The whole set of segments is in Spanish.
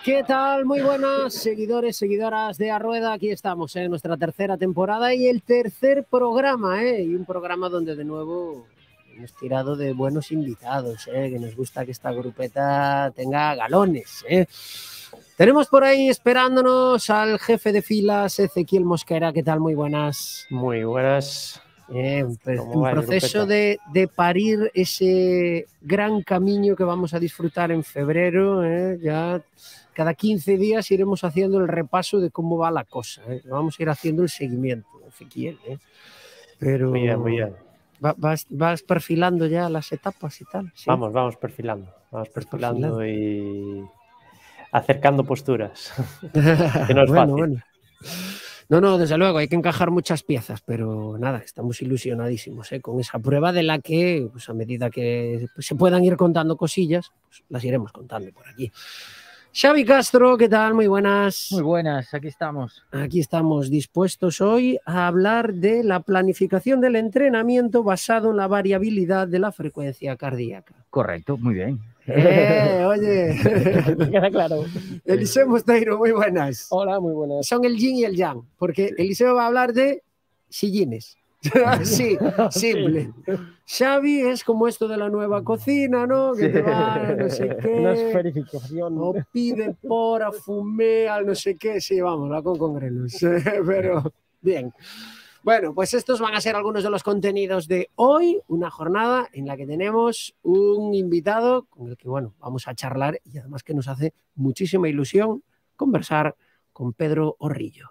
¿Qué tal? Muy buenas, seguidores, seguidoras de A Rueda. Aquí estamos en nuestra tercera temporada y el tercer programa, y un programa donde de nuevo hemos tirado de buenos invitados, que nos gusta que esta grupeta tenga galones. Tenemos por ahí esperándonos al jefe de filas, Ezequiel Mosquera. ¿Qué tal? Muy buenas. Muy buenas. Un proceso de parir ese gran camino que vamos a disfrutar en febrero. Ya cada 15 días iremos haciendo el repaso de cómo va la cosa. Vamos a ir haciendo el seguimiento, Ezequiel. Pero muy bien. Vas perfilando ya las etapas y tal. ¿Sí? Vamos perfilando y acercando posturas. Que no es fácil. Bueno. No, desde luego, hay que encajar muchas piezas, pero nada, estamos ilusionadísimos con esa prueba de la que, pues a medida que se puedan ir contando cosillas, pues las iremos contando por aquí. Xavi Castro, ¿qué tal? Muy buenas. Muy buenas, aquí estamos. Aquí estamos dispuestos hoy a hablar de la planificación del entrenamiento basado en la variabilidad de la frecuencia cardíaca. Correcto, muy bien. Oye. Queda claro. Eliseo Mosteiro, muy buenas. Hola, muy buenas. Son el yin y el yang, porque Eliseo va a hablar de sillines. Sí, simple. Xavi es como esto de la nueva cocina, ¿no? Que te va, no sé qué. Una esferificación. O pide pora, fumea, no sé qué. Sí, vamos, va con grelos. Pero, bien. Bueno, pues estos van a ser algunos de los contenidos de hoy, una jornada en la que tenemos un invitado con el que, bueno, vamos a charlar y además que nos hace muchísima ilusión conversar con Pedro Horrillo.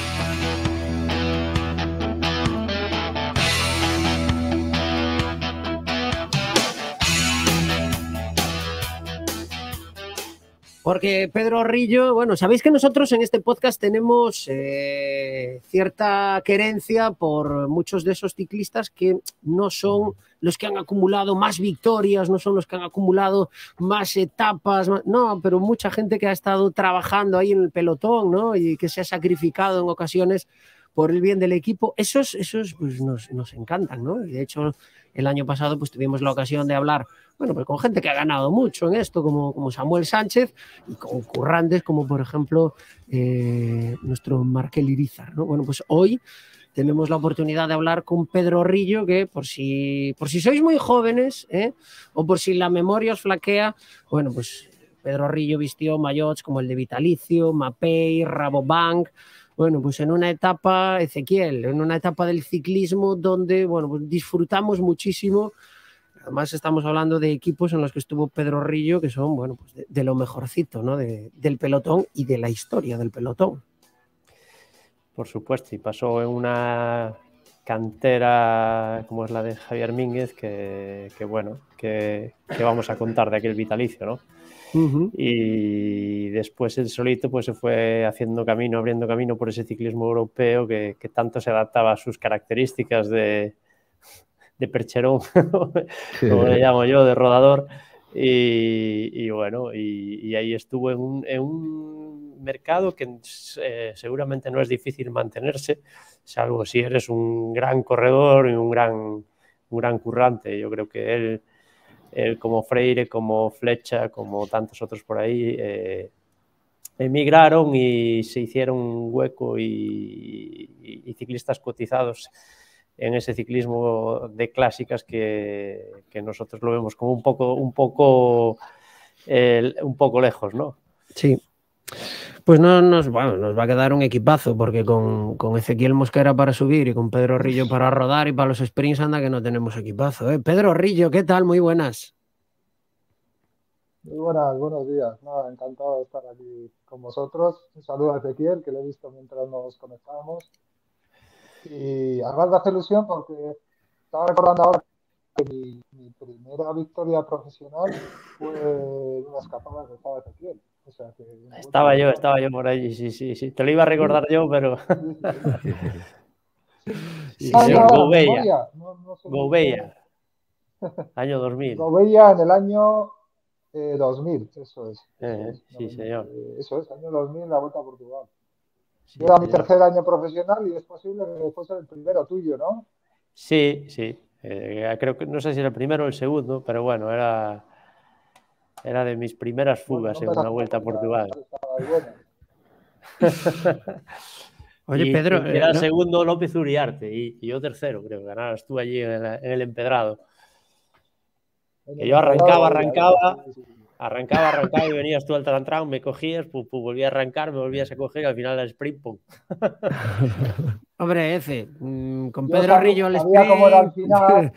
Porque Pedro Horrillo, bueno, sabéis que nosotros en este podcast tenemos cierta querencia por muchos de esos ciclistas que no son los que han acumulado más victorias, no son los que han acumulado más etapas, no, pero mucha gente que ha estado trabajando ahí en el pelotón, ¿no? Y que se ha sacrificado en ocasiones por el bien del equipo. Esos pues nos encantan, ¿no? Y de hecho, el año pasado pues tuvimos la ocasión de hablar, bueno, pues con gente que ha ganado mucho en esto, como Samuel Sánchez, y con currantes como, por ejemplo, nuestro Markel Irizar, ¿no? Bueno, pues hoy tenemos la oportunidad de hablar con Pedro Horrillo, que por si sois muy jóvenes, o por si la memoria os flaquea, bueno, pues Pedro Horrillo vistió maillots como el de Vitalicio, Mapei, Rabobank. Bueno, pues en una etapa, Ezequiel, en una etapa del ciclismo donde, bueno, pues disfrutamos muchísimo. Además estamos hablando de equipos en los que estuvo Pedro Horrillo, que son, bueno, pues de lo mejorcito, ¿no? Del pelotón y de la historia del pelotón. Por supuesto, y pasó en una cantera como es la de Javier Mínguez, que vamos a contar de aquel Vitalicio, ¿no? Uh-huh. Y después el solito pues se fue haciendo camino, abriendo camino por ese ciclismo europeo que tanto se adaptaba a sus características de percherón, como le llamo yo, de rodador. Y bueno, y ahí estuvo en un mercado que seguramente no es difícil mantenerse, salvo si eres un gran corredor y un gran currante. Yo creo que él como Freire, como Flecha, como tantos otros por ahí, emigraron y se hicieron un hueco y ciclistas cotizados en ese ciclismo de clásicas que nosotros lo vemos como un poco lejos, ¿no? Sí. Pues nos va a quedar un equipazo, porque con Ezequiel Mosquera para subir y con Pedro Horrillo para rodar y para los sprints, anda que no tenemos equipazo. Pedro Horrillo, ¿qué tal? Muy buenas. Muy buenas, buenos días. Nada, encantado de estar aquí con vosotros. Un saludo a Ezequiel, que lo he visto mientras nos conectábamos. Y además me hace ilusión porque estaba recordando ahora que mi primera victoria profesional fue en una escapada que estaba Ezequiel. O sea, que estaba yo por allí, sí. Te lo iba a recordar yo, pero... Gouveia. Año 2000. Gouveia en el año 2000, eso es. Sí, señor. Eso es, año 2000, la Vuelta a Portugal. Sí, era mi tercer año profesional y es posible que fuese el primero tuyo, ¿no? Sí. Creo que no sé si era el primero o el segundo, pero bueno, era Era de mis primeras fugas en una vuelta a Portugal. Oye, y Pedro, era segundo López Uriarte y yo tercero, creo. Ganabas tú allí en el Empedrado. Que yo arrancaba y venías tú al trantrán, me cogías, volvías a arrancar, me volvías a coger y al final era sprint, pum. Hombre, Efe, con Yo Pedro Rillo al sabía cómo era el sprint. final.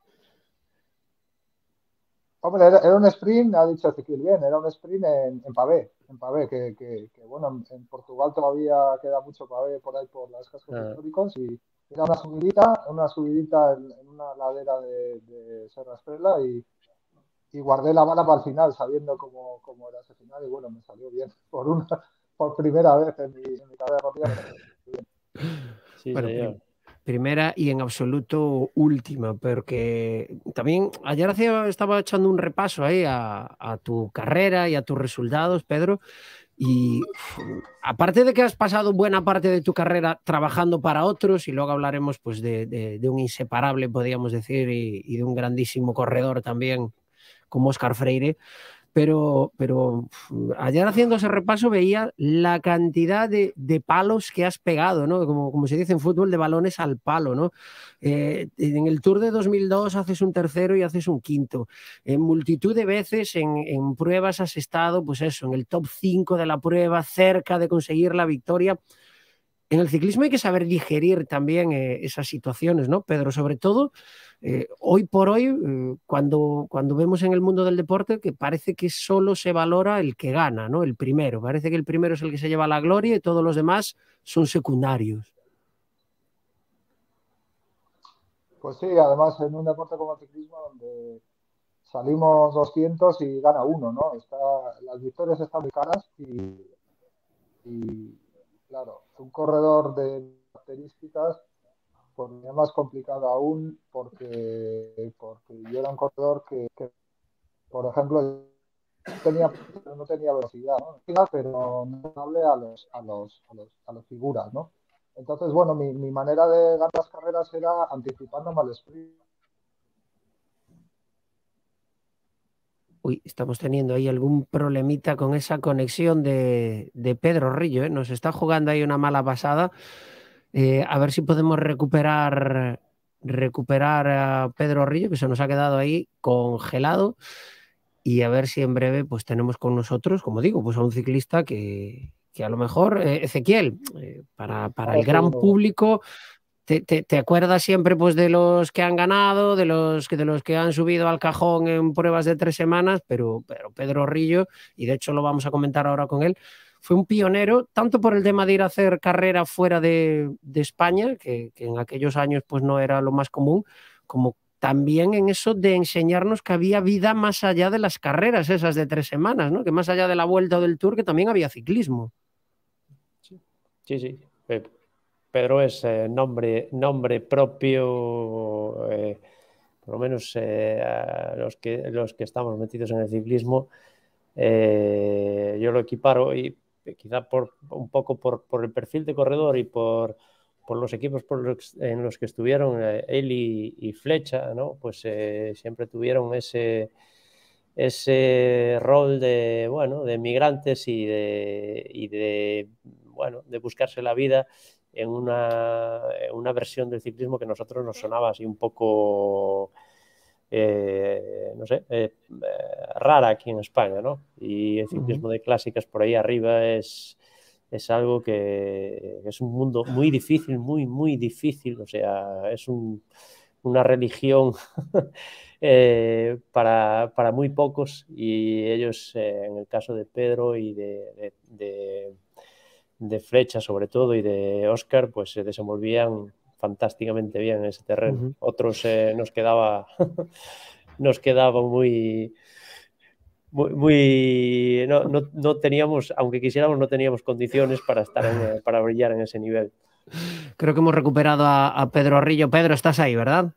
Hombre, era un sprint, ha dicho Ezequiel bien, era un sprint en pavé, que bueno, en Portugal todavía queda mucho pavé por ahí por las cascos históricos y era una subidita en una ladera de Serra Estrela y guardé la bala para el final, sabiendo cómo era ese final y bueno, me salió bien por primera vez en mi carrera rápida. Sí, Bueno, señor. Primera y en absoluto última, porque también ayer estaba echando un repaso ahí a tu carrera y a tus resultados, Pedro, y aparte de que has pasado buena parte de tu carrera trabajando para otros, y luego hablaremos pues de un inseparable, podríamos decir, y de un grandísimo corredor también como Óscar Freire, pero ayer haciendo ese repaso veía la cantidad de palos que has pegado, ¿no? Como se dice en fútbol, de balones al palo, ¿no? En el Tour de 2002 haces un tercero y haces un quinto. En multitud de veces en pruebas has estado, pues eso, en el top 5 de la prueba, cerca de conseguir la victoria. En el ciclismo hay que saber digerir también esas situaciones, ¿no, Pedro? Sobre todo, hoy por hoy, cuando vemos en el mundo del deporte que parece que solo se valora el que gana, ¿no? El primero. Parece que el primero es el que se lleva la gloria y todos los demás son secundarios. Pues sí, además en un deporte como el ciclismo donde salimos 200 y gana uno, ¿no? Las victorias están muy caras y claro, un corredor de características pues es más complicado aún porque yo era un corredor que por ejemplo, no tenía velocidad, ¿no? Pero no hable a los figuras, ¿no? Entonces, bueno, mi manera de ganar las carreras era anticipándome al sprint. Uy, estamos teniendo ahí algún problemita con esa conexión de Pedro Rillo, ¿eh? Nos está jugando ahí una mala pasada. A ver si podemos recuperar a Pedro Rillo, que se nos ha quedado ahí congelado, y a ver si en breve pues tenemos con nosotros, como digo, pues a un ciclista que a lo mejor, Ezequiel, para el gran público, te acuerdas siempre pues de los que han ganado, de los que han subido al cajón en pruebas de 3 semanas, pero Pedro Rillo, y de hecho lo vamos a comentar ahora con él, fue un pionero, tanto por el tema de ir a hacer carrera fuera de España, que en aquellos años pues no era lo más común, como también en eso de enseñarnos que había vida más allá de las carreras esas de 3 semanas, ¿no? Que más allá de la Vuelta o del Tour, que también había ciclismo. Sí. Pedro es nombre propio, por lo menos a los que estamos metidos en el ciclismo. Yo lo equiparo y quizá un poco por el perfil de corredor y por los equipos en los que estuvieron él y Flecha, ¿no? Pues siempre tuvieron ese rol de migrantes y de buscarse la vida en una versión del ciclismo que a nosotros nos sonaba así un poco rara aquí en España, ¿no? Y el ciclismo de clásicas por ahí arriba es algo que es un mundo muy difícil, muy difícil, o sea, es una religión para muy pocos, y ellos, en el caso de Pedro y de Flecha sobre todo y de Óscar, pues se desenvolvían fantásticamente bien en ese terreno. Otros nos quedaba muy no teníamos, aunque quisiéramos, no teníamos condiciones para brillar en ese nivel. Creo que hemos recuperado a Pedro Rillo. Pedro, estás ahí, ¿verdad?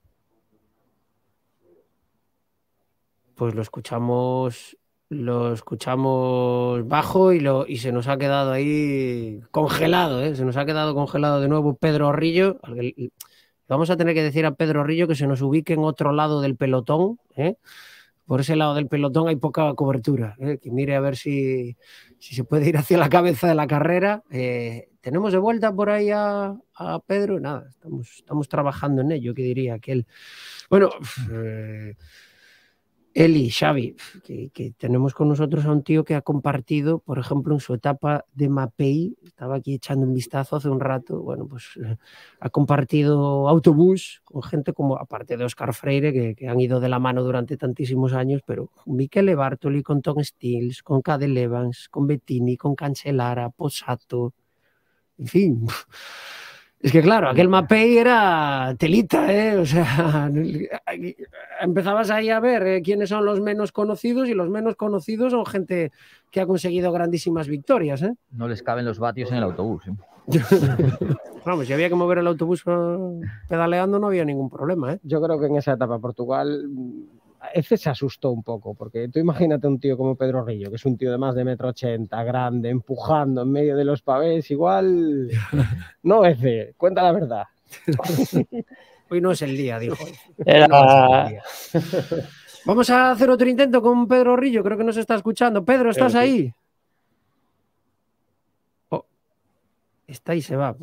Pues lo escuchamos bajo y se nos ha quedado ahí congelado, ¿eh? Se nos ha quedado congelado de nuevo Pedro Rillo. Vamos a tener que decir a Pedro Rillo que se nos ubique en otro lado del pelotón, ¿eh? por ese lado del pelotón hay poca cobertura. Que mire a ver si se puede ir hacia la cabeza de la carrera. Tenemos de vuelta por ahí a Pedro. Nada, estamos trabajando en ello, que diría aquel. Bueno, Eli, Xavi, que tenemos con nosotros a un tío que ha compartido, por ejemplo, en su etapa de Mapei, estaba aquí echando un vistazo hace un rato, bueno, pues ha compartido autobús con gente como, aparte de Óscar Freire, que han ido de la mano durante tantísimos años, pero Michele Bartoli, con Tom Stills, con Cadel Evans, con Bettini, con Cancellara, Posato, en fin. Es que claro, aquel Mapei era telita, o sea, empezabas ahí a ver quiénes son los menos conocidos, y los menos conocidos son gente que ha conseguido grandísimas victorias. No les caben los vatios en el autobús. Vamos, si había que mover el autobús pedaleando no había ningún problema. Yo creo que en esa etapa Portugal ese se asustó un poco, porque tú imagínate un tío como Pedro Rillo, que es un tío de más de 1,80 m, grande, empujando en medio de los pavés, igual no ese, cuenta la verdad. Hoy no es el día, dijo. Era... No es el día. Vamos a hacer otro intento con Pedro Rillo, creo que nos está escuchando. Pedro, ¿estás ahí? Oh, está y se va.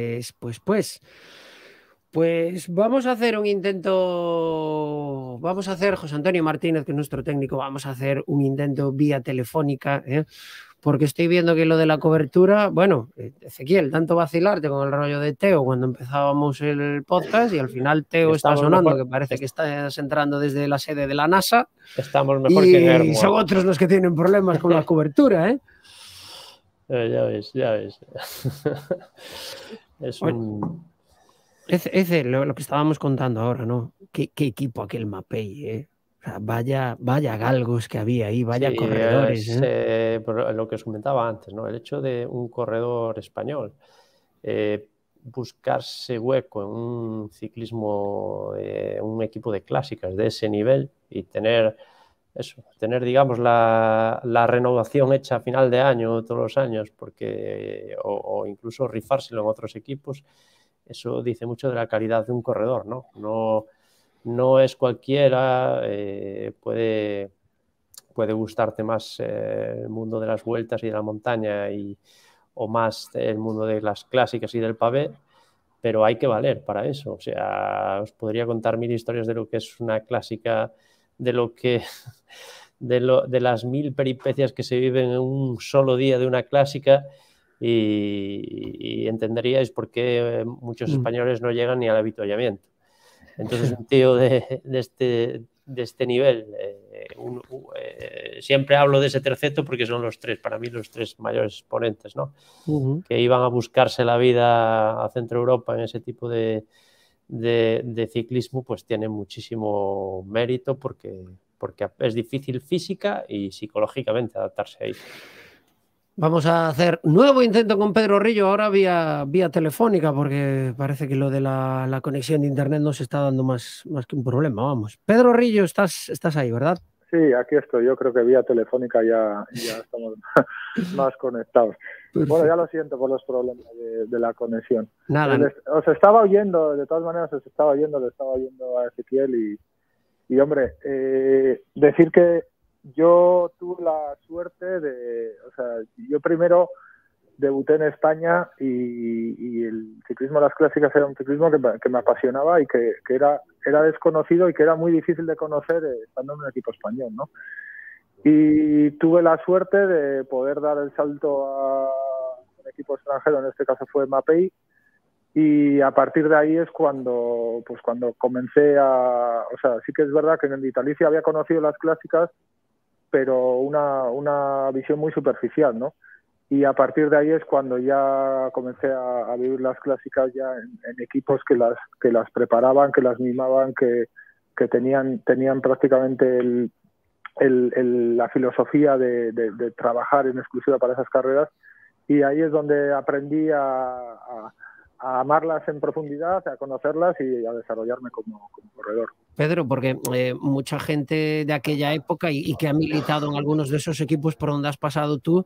Pues vamos a hacer un intento, vamos a hacer, José Antonio Martínez, que es nuestro técnico, vamos a hacer un intento vía telefónica, porque estoy viendo que lo de la cobertura, bueno, Ezequiel, tanto vacilarte con el rollo de Teo cuando empezábamos el podcast, y al final Teo está sonando, mejor, que parece que estás entrando desde la sede de la NASA. Estamos mejor que Guillermo. Y son otros los que tienen problemas con la cobertura, Ya ves. Es un... Ese lo que estábamos contando ahora, ¿no? ¿Qué equipo aquel Mapei, O sea, vaya galgos que había ahí, vaya corredores. Por lo que os comentaba antes, ¿no? El hecho de un corredor español buscarse hueco en un ciclismo, un equipo de clásicas de ese nivel, y tener, digamos, la renovación hecha a final de año todos los años, porque o incluso rifárselo en otros equipos. Eso dice mucho de la calidad de un corredor, ¿no? No es cualquiera, puede gustarte más el mundo de las vueltas y de la montaña o más el mundo de las clásicas y del pavé, pero hay que valer para eso. O sea, os podría contar 1000 historias de lo que es una clásica, de las 1000 peripecias que se viven en un solo día de una clásica. Y entenderíais por qué muchos españoles no llegan ni al avituallamiento. Entonces, un tío de este nivel, siempre hablo de ese terceto porque son para mí los tres mayores exponentes, ¿no? Que iban a buscarse la vida a Centro Europa en ese tipo de ciclismo, pues tienen muchísimo mérito porque es difícil física y psicológicamente adaptarse ahí. Vamos a hacer nuevo intento con Pedro Rillo, ahora vía telefónica, porque parece que lo de la conexión de internet nos está dando más que un problema. Vamos. Pedro Rillo, estás ahí, ¿verdad? Sí, aquí estoy. Yo creo que vía telefónica ya estamos más conectados. Perfecto. Bueno, ya lo siento por los problemas de la conexión. Nada. Os estaba oyendo, de todas maneras le estaba oyendo a Ezequiel y hombre, decir que yo tuve la suerte yo primero debuté en España y el ciclismo de las clásicas era un ciclismo que me apasionaba y que era desconocido y que era muy difícil de conocer estando en un equipo español, ¿no? Y tuve la suerte de poder dar el salto a un equipo extranjero, en este caso fue Mapei, y a partir de ahí es cuando comencé sí que es verdad que en Vitalicia había conocido las clásicas, pero una visión muy superficial, ¿no? Y a partir de ahí es cuando ya comencé a vivir las clásicas ya en equipos que las preparaban, que las mimaban, que tenían prácticamente la filosofía de trabajar en exclusiva para esas carreras, y ahí es donde aprendí a amarlas en profundidad, a conocerlas y a desarrollarme como corredor. Pedro, porque mucha gente de aquella época y que ha militado en algunos de esos equipos por donde has pasado tú,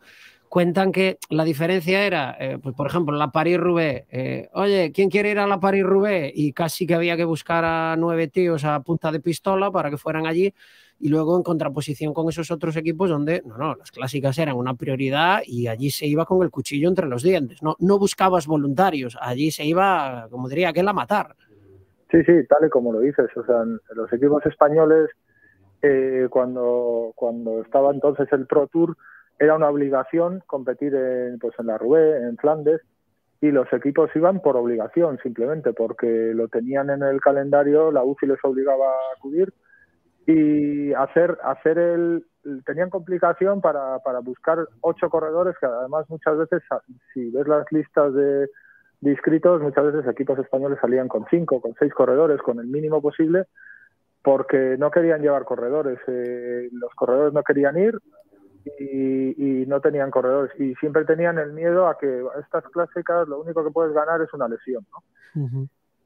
cuentan que la diferencia era, pues por ejemplo, la París-Roubaix. Oye, ¿quién quiere ir a la París-Roubaix? Y casi que había que buscar a 9 tíos a punta de pistola para que fueran allí. Y luego en contraposición con esos otros equipos donde, no, las clásicas eran una prioridad y allí se iba con el cuchillo entre los dientes. No buscabas voluntarios, allí se iba, como diría aquel, a matar. Sí, tal y como lo dices. O sea, los equipos españoles, cuando estaba entonces el Pro Tour, era una obligación competir en la Roubaix, en Flandes, y los equipos iban por obligación, simplemente porque lo tenían en el calendario, la UCI les obligaba a acudir, y tenían complicación para buscar 8 corredores, que además muchas veces, si ves las listas de inscritos, muchas veces equipos españoles salían con 5, con 6 corredores, con el mínimo posible, porque no querían llevar corredores. Los corredores no querían ir y no tenían corredores. Y siempre tenían el miedo a que estas clásicas lo único que puedes ganar es una lesión, ¿no? Uh-huh.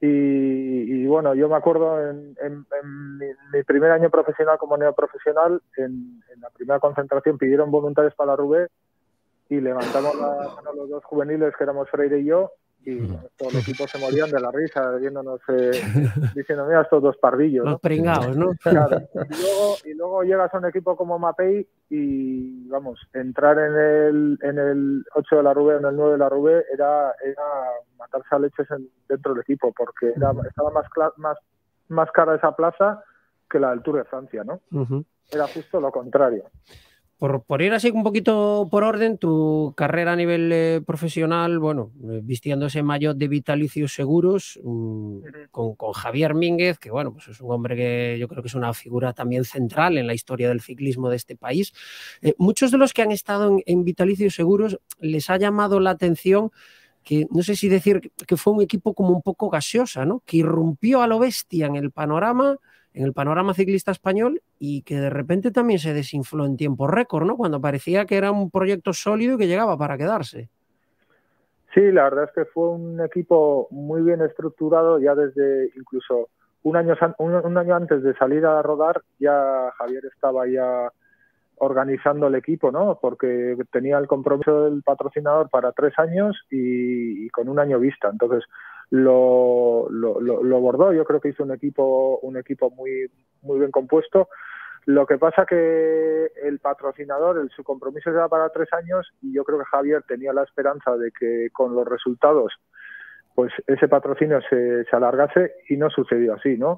Y bueno, yo me acuerdo en mi primer año profesional como neoprofesional, en la primera concentración pidieron voluntarios para la Roubaix y levantamos la mano los 2 juveniles, que éramos Freire y yo, y todo el equipo se morían de la risa viéndonos, diciendo, mira, estos 2 pardillos, ¿no? Los pringados, ¿no? Claro. Y luego llegas a un equipo como Mapei y, vamos, entrar en el 8 de la Roubaix, en el 9 de la Roubaix, era matarse a leches dentro del equipo, porque estaba más cara esa plaza que la del Tour de Francia, ¿no? Uh-huh. Era justo lo contrario. Por ir así un poquito por orden, tu carrera a nivel profesional, bueno, vistiéndose maillot de Vitalicios Seguros, con Javier Mínguez, que bueno, pues es un hombre que yo creo que es una figura también central en la historia del ciclismo de este país. Muchos de los que han estado en Vitalicios Seguros les ha llamado la atención que, no sé si decir que fue un equipo como un poco gaseosa, ¿no? Que irrumpió a lo bestia en el panorama ciclista español y que de repente también se desinfló en tiempo récord, ¿no? Cuando parecía que era un proyecto sólido y que llegaba para quedarse. Sí, la verdad es que fue un equipo muy bien estructurado, ya desde incluso un año antes de salir a rodar, ya Javier estaba ya organizando el equipo, ¿no? Porque tenía el compromiso del patrocinador para 3 años y con 1 año vista. Entonces, lo bordó. Yo creo que hizo un equipo muy bien compuesto. Lo que pasa que el patrocinador, su compromiso era para 3 años y yo creo que Javier tenía la esperanza de que con los resultados pues ese patrocinio se alargase y no sucedió así, ¿no?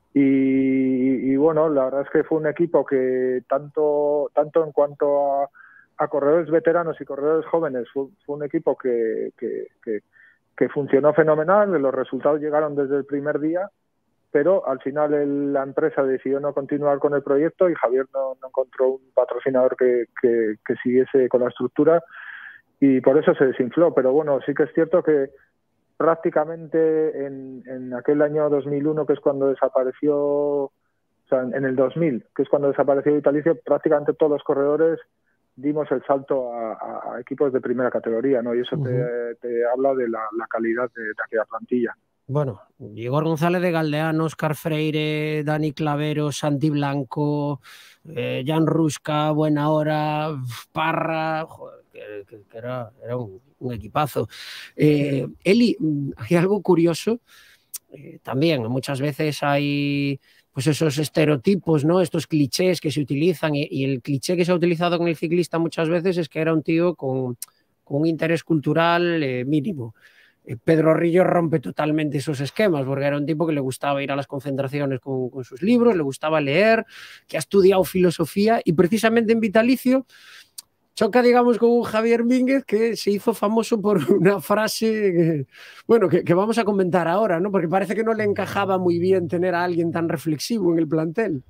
Y bueno, la verdad es que fue un equipo que tanto en cuanto a corredores veteranos y corredores jóvenes fue un equipo que funcionó fenomenal. Los resultados llegaron desde el primer día, pero al final la empresa decidió no continuar con el proyecto y Javier no encontró un patrocinador que siguiese con la estructura y por eso se desinfló. Pero bueno, sí que es cierto que prácticamente en aquel año 2001, que es cuando desapareció, o sea, en el 2000, que es cuando desapareció Vitalicio, prácticamente todos los corredores dimos el salto a equipos de primera categoría, ¿no? Y eso te habla de la calidad de aquella plantilla. Bueno, Igor González de Galdeano, Óscar Freire, Dani Clavero, Santi Blanco, Jan Ruska, Buena Hora, Parra, joder, que era un equipazo. Eli, hay algo curioso, también muchas veces hay pues esos estereotipos, ¿no? Estos clichés que se utilizan y el cliché que se ha utilizado con el ciclista muchas veces es que era un tío con un interés cultural mínimo. Pedro Rillo rompe totalmente esos esquemas porque era un tipo que le gustaba ir a las concentraciones con sus libros, le gustaba leer, que ha estudiado filosofía y precisamente en Vitalicio choca, digamos, con un Javier Mínguez que se hizo famoso por una frase que vamos a comentar ahora, ¿no? Porque parece que no le encajaba muy bien tener a alguien tan reflexivo en el plantel.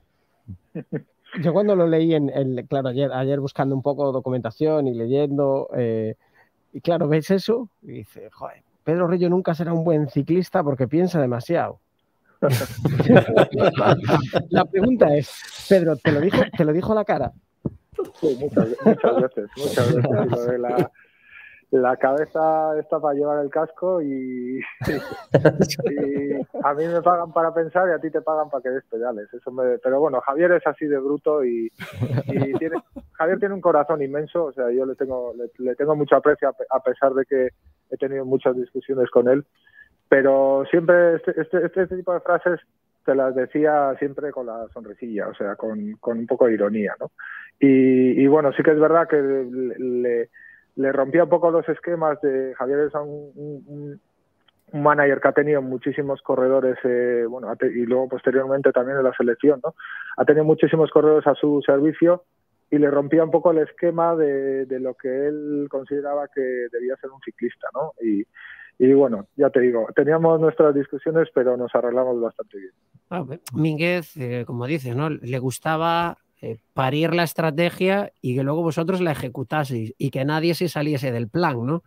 Yo cuando lo leí, claro, ayer buscando un poco documentación y leyendo, y claro, ves eso y dices, joder, Pedro Rillo nunca será un buen ciclista porque piensa demasiado. La pregunta es, Pedro, ¿te lo dijo a la cara? Sí, muchas veces. la cabeza está para llevar el casco y a mí me pagan para pensar y a ti te pagan para que des pedales. Pero bueno, Javier es así de bruto y Javier tiene un corazón inmenso, o sea, yo le tengo mucho aprecio a pesar de que he tenido muchas discusiones con él, pero siempre este tipo de frases te las decía siempre con la sonrisilla, o sea, con un poco de ironía, ¿no? Y bueno, sí que es verdad que le rompía un poco los esquemas de Javier. Es un manager que ha tenido muchísimos corredores, y luego posteriormente también en la selección, ¿no? Ha tenido muchísimos corredores a su servicio y le rompía un poco el esquema de lo que él consideraba que debía ser un ciclista, ¿no? Y bueno, ya te digo, teníamos nuestras discusiones, pero nos arreglamos bastante bien. Mínguez, como dices, ¿no? Le gustaba parir la estrategia y que luego vosotros la ejecutaseis y que nadie se saliese del plan, ¿no?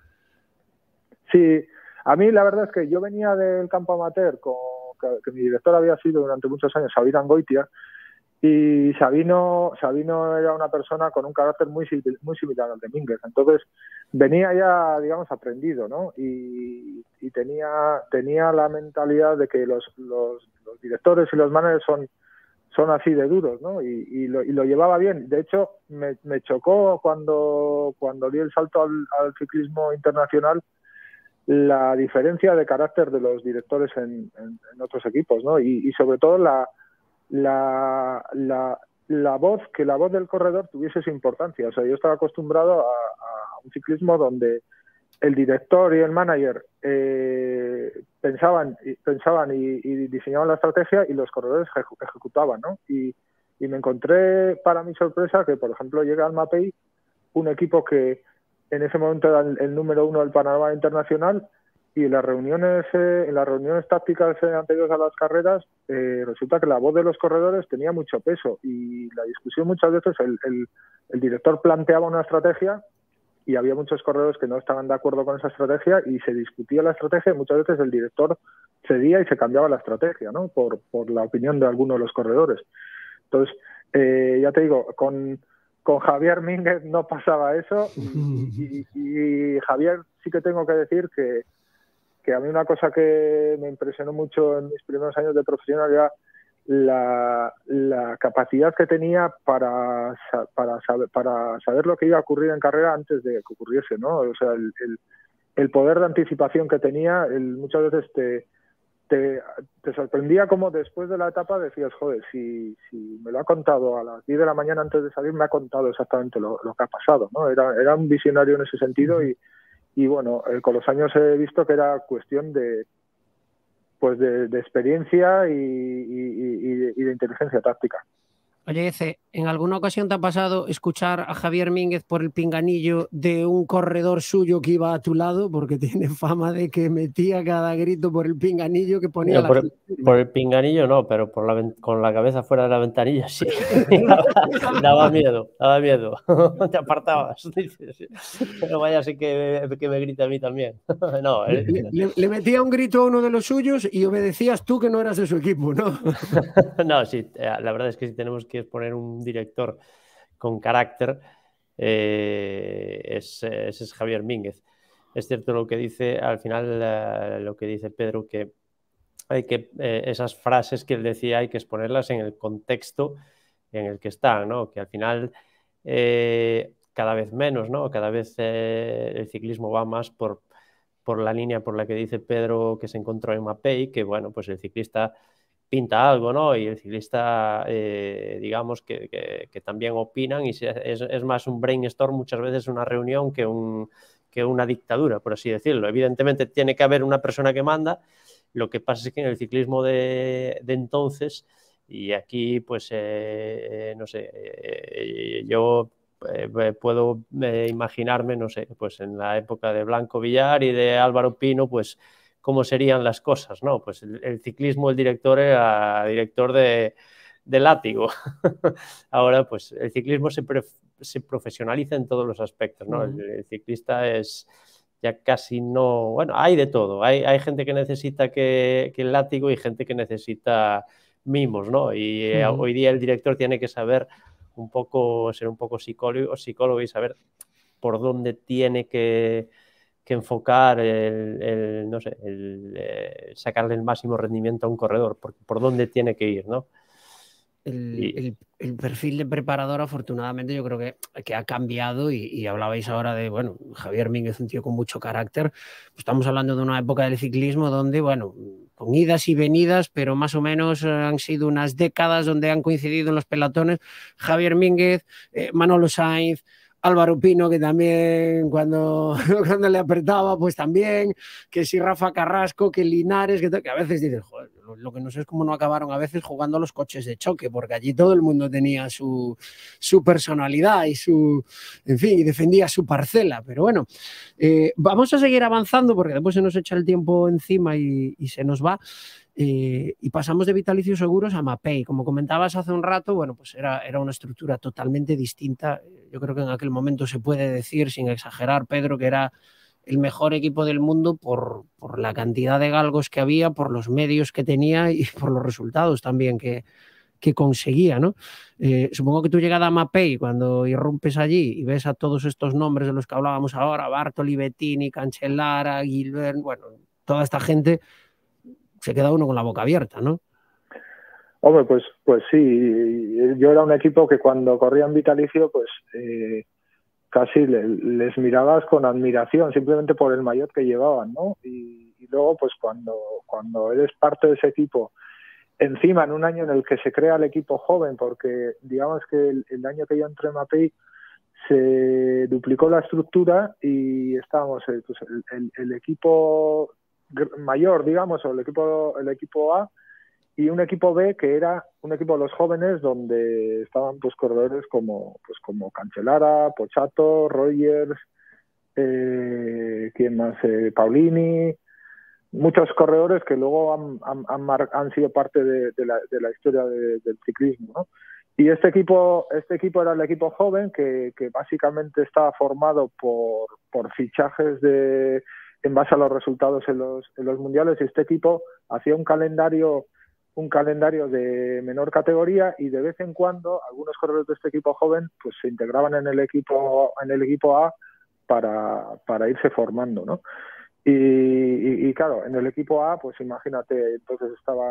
Sí, a mí la verdad es que yo venía del campo amateur, que mi director había sido durante muchos años Sabino Angoitia, y Sabino era una persona con un carácter muy similar al de Mínguez. Entonces venía ya, digamos, aprendido, ¿no? Y tenía la mentalidad de que los directores y los managers son así de duros, ¿no? Y lo llevaba bien. De hecho, me chocó cuando di el salto al ciclismo internacional la diferencia de carácter de los directores en otros equipos, ¿no? Y sobre todo la voz del corredor tuviese esa importancia. O sea, yo estaba acostumbrado a un ciclismo donde el director y el manager pensaban y diseñaban la estrategia y los corredores ejecutaban, ¿no? Y me encontré, para mi sorpresa, que por ejemplo llega al Mapei, un equipo que en ese momento era el número 1 del panorama internacional, y en las reuniones tácticas anteriores a las carreras resulta que la voz de los corredores tenía mucho peso, y la discusión muchas veces el director planteaba una estrategia y había muchos corredores que no estaban de acuerdo con esa estrategia y se discutía la estrategia, y muchas veces el director cedía y se cambiaba la estrategia, ¿no? Por la opinión de alguno de los corredores. Entonces, ya te digo, con Javier Mínguez no pasaba eso, y Javier, sí que tengo que decir que a mí una cosa que me impresionó mucho en mis primeros años de profesional era la capacidad que tenía para saber lo que iba a ocurrir en carrera antes de que ocurriese, ¿no? O sea, el poder de anticipación que tenía, muchas veces te sorprendía como después de la etapa decías, joder, si me lo ha contado a las 10 de la mañana antes de salir, me ha contado exactamente lo que ha pasado, ¿no? Era un visionario en ese sentido, y bueno, con los años he visto que era cuestión de experiencia y de inteligencia táctica. Oye, Ece, ¿en alguna ocasión te ha pasado escuchar a Javier Mínguez por el pinganillo de un corredor suyo que iba a tu lado? Porque tiene fama de que metía cada grito por el pinganillo que ponía la gente. Por el pinganillo no, pero con la cabeza fuera de la ventanilla sí. daba miedo. Te apartabas. Pero vaya, sí que me grita a mí también. No, le metía un grito a uno de los suyos y obedecías tú, que no eras de su equipo, ¿no? No, sí, la verdad es que si tenemos que poner un director con carácter, ese es Javier Mínguez. Es cierto lo que dice, al final, lo que dice Pedro, que hay que esas frases que él decía hay que exponerlas en el contexto en el que están, ¿no? Que al final cada vez menos, ¿no? Cada vez el ciclismo va más por la línea por la que dice Pedro que se encontró en Mapei, que bueno, pues el ciclista pinta algo, ¿no? Y el ciclista, digamos, que también opinan, y es más un brainstorm muchas veces, una reunión, que una dictadura, por así decirlo. Evidentemente tiene que haber una persona que manda. Lo que pasa es que en el ciclismo de entonces, y aquí pues no sé, yo puedo imaginarme, no sé, pues en la época de Blanco Villar y de Álvaro Pino, pues cómo serían las cosas, ¿no? Pues el ciclismo, el director era director de látigo. Ahora pues el ciclismo se profesionaliza en todos los aspectos, ¿no? El ciclista es ya casi no... Bueno, hay de todo. Hay gente que necesita que el látigo y gente que necesita mimos, ¿no? Y hoy día el director tiene que saber ser un poco psicólogo y saber por dónde tiene que enfocar no sé, sacarle el máximo rendimiento a un corredor, por dónde tiene que ir, ¿no? El perfil de preparador, afortunadamente, yo creo que ha cambiado y hablabais ahora de, bueno, Javier Mínguez, un tío con mucho carácter. Pues estamos hablando de una época del ciclismo donde, bueno, con idas y venidas, pero más o menos han sido unas décadas donde han coincidido en los pelotones Javier Mínguez, Manolo Sainz, Álvaro Pino, que también cuando le apretaba, pues también, que si Rafa Carrasco, que Linares, que a veces dices, joder, lo que no sé es cómo no acabaron a veces jugando a los coches de choque, porque allí todo el mundo tenía su personalidad y en fin, y defendía su parcela. Pero bueno, vamos a seguir avanzando porque después se nos echa el tiempo encima y se nos va. Y pasamos de Vitalicio Seguros a Mapei. Como comentabas hace un rato, bueno, pues era una estructura totalmente distinta. Yo creo que en aquel momento se puede decir, sin exagerar, Pedro, que era el mejor equipo del mundo por la cantidad de galgos que había, por los medios que tenía y por los resultados también que conseguía, ¿no? Supongo que tu llegada a Mapei, cuando irrumpes allí y ves a todos estos nombres de los que hablábamos ahora, Bartoli, Bettini, Cancellara, Gilbert, bueno, toda esta gente, se queda uno con la boca abierta, ¿no? Hombre, pues sí, yo era un equipo que cuando corrían Vitalicio, pues casi les mirabas con admiración, simplemente por el maillot que llevaban, ¿no? Y luego, pues cuando eres parte de ese equipo, encima en un año en el que se crea el equipo joven, porque digamos que el año que yo entré en Mapei se duplicó la estructura y estábamos pues el equipo mayor, digamos, o el equipo A y un equipo B que era un equipo de los jóvenes donde estaban pues corredores como Cancellara, Pochato, Rogers, ¿quién más? Paulini, muchos corredores que luego han sido parte de la historia del ciclismo, ¿no? Y este equipo era el equipo joven que básicamente estaba formado por fichajes en base a los resultados en los mundiales, y este equipo hacía un calendario de menor categoría y de vez en cuando algunos corredores de este equipo joven pues se integraban en el equipo A para irse formando, ¿no? Y claro, en el equipo A, pues imagínate, entonces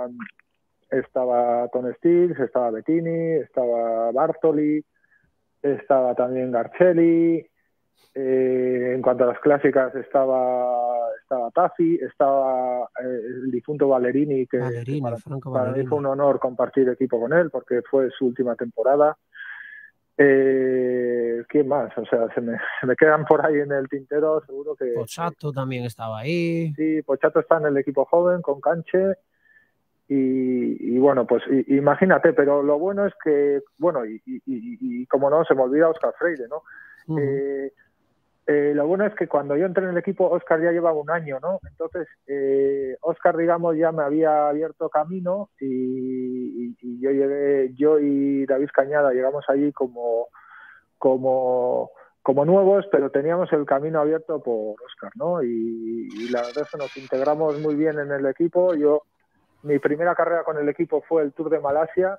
estaba Tom Stills, estaba Bettini, estaba Bartoli, estaba también Garcelli, en cuanto a las clásicas estaba Taffi, estaba el difunto Valerini, que para mí fue un honor compartir equipo con él porque fue su última temporada. ¿Quién más? O sea, se me quedan por ahí en el tintero, seguro que... Pochato también estaba ahí. Sí, Pochato está en el equipo joven con Canche. Y bueno, pues imagínate, pero lo bueno es que, bueno, y como no, se me olvida Óscar Freire, ¿no? Uh-huh. Lo bueno es que cuando yo entré en el equipo, Óscar ya llevaba un año, ¿no? Entonces, Óscar, digamos, ya me había abierto camino y yo y David Cañada llegamos allí como nuevos, pero teníamos el camino abierto por Óscar, ¿no? Y la verdad es que nos integramos muy bien en el equipo. Mi primera carrera con el equipo fue el Tour de Malasia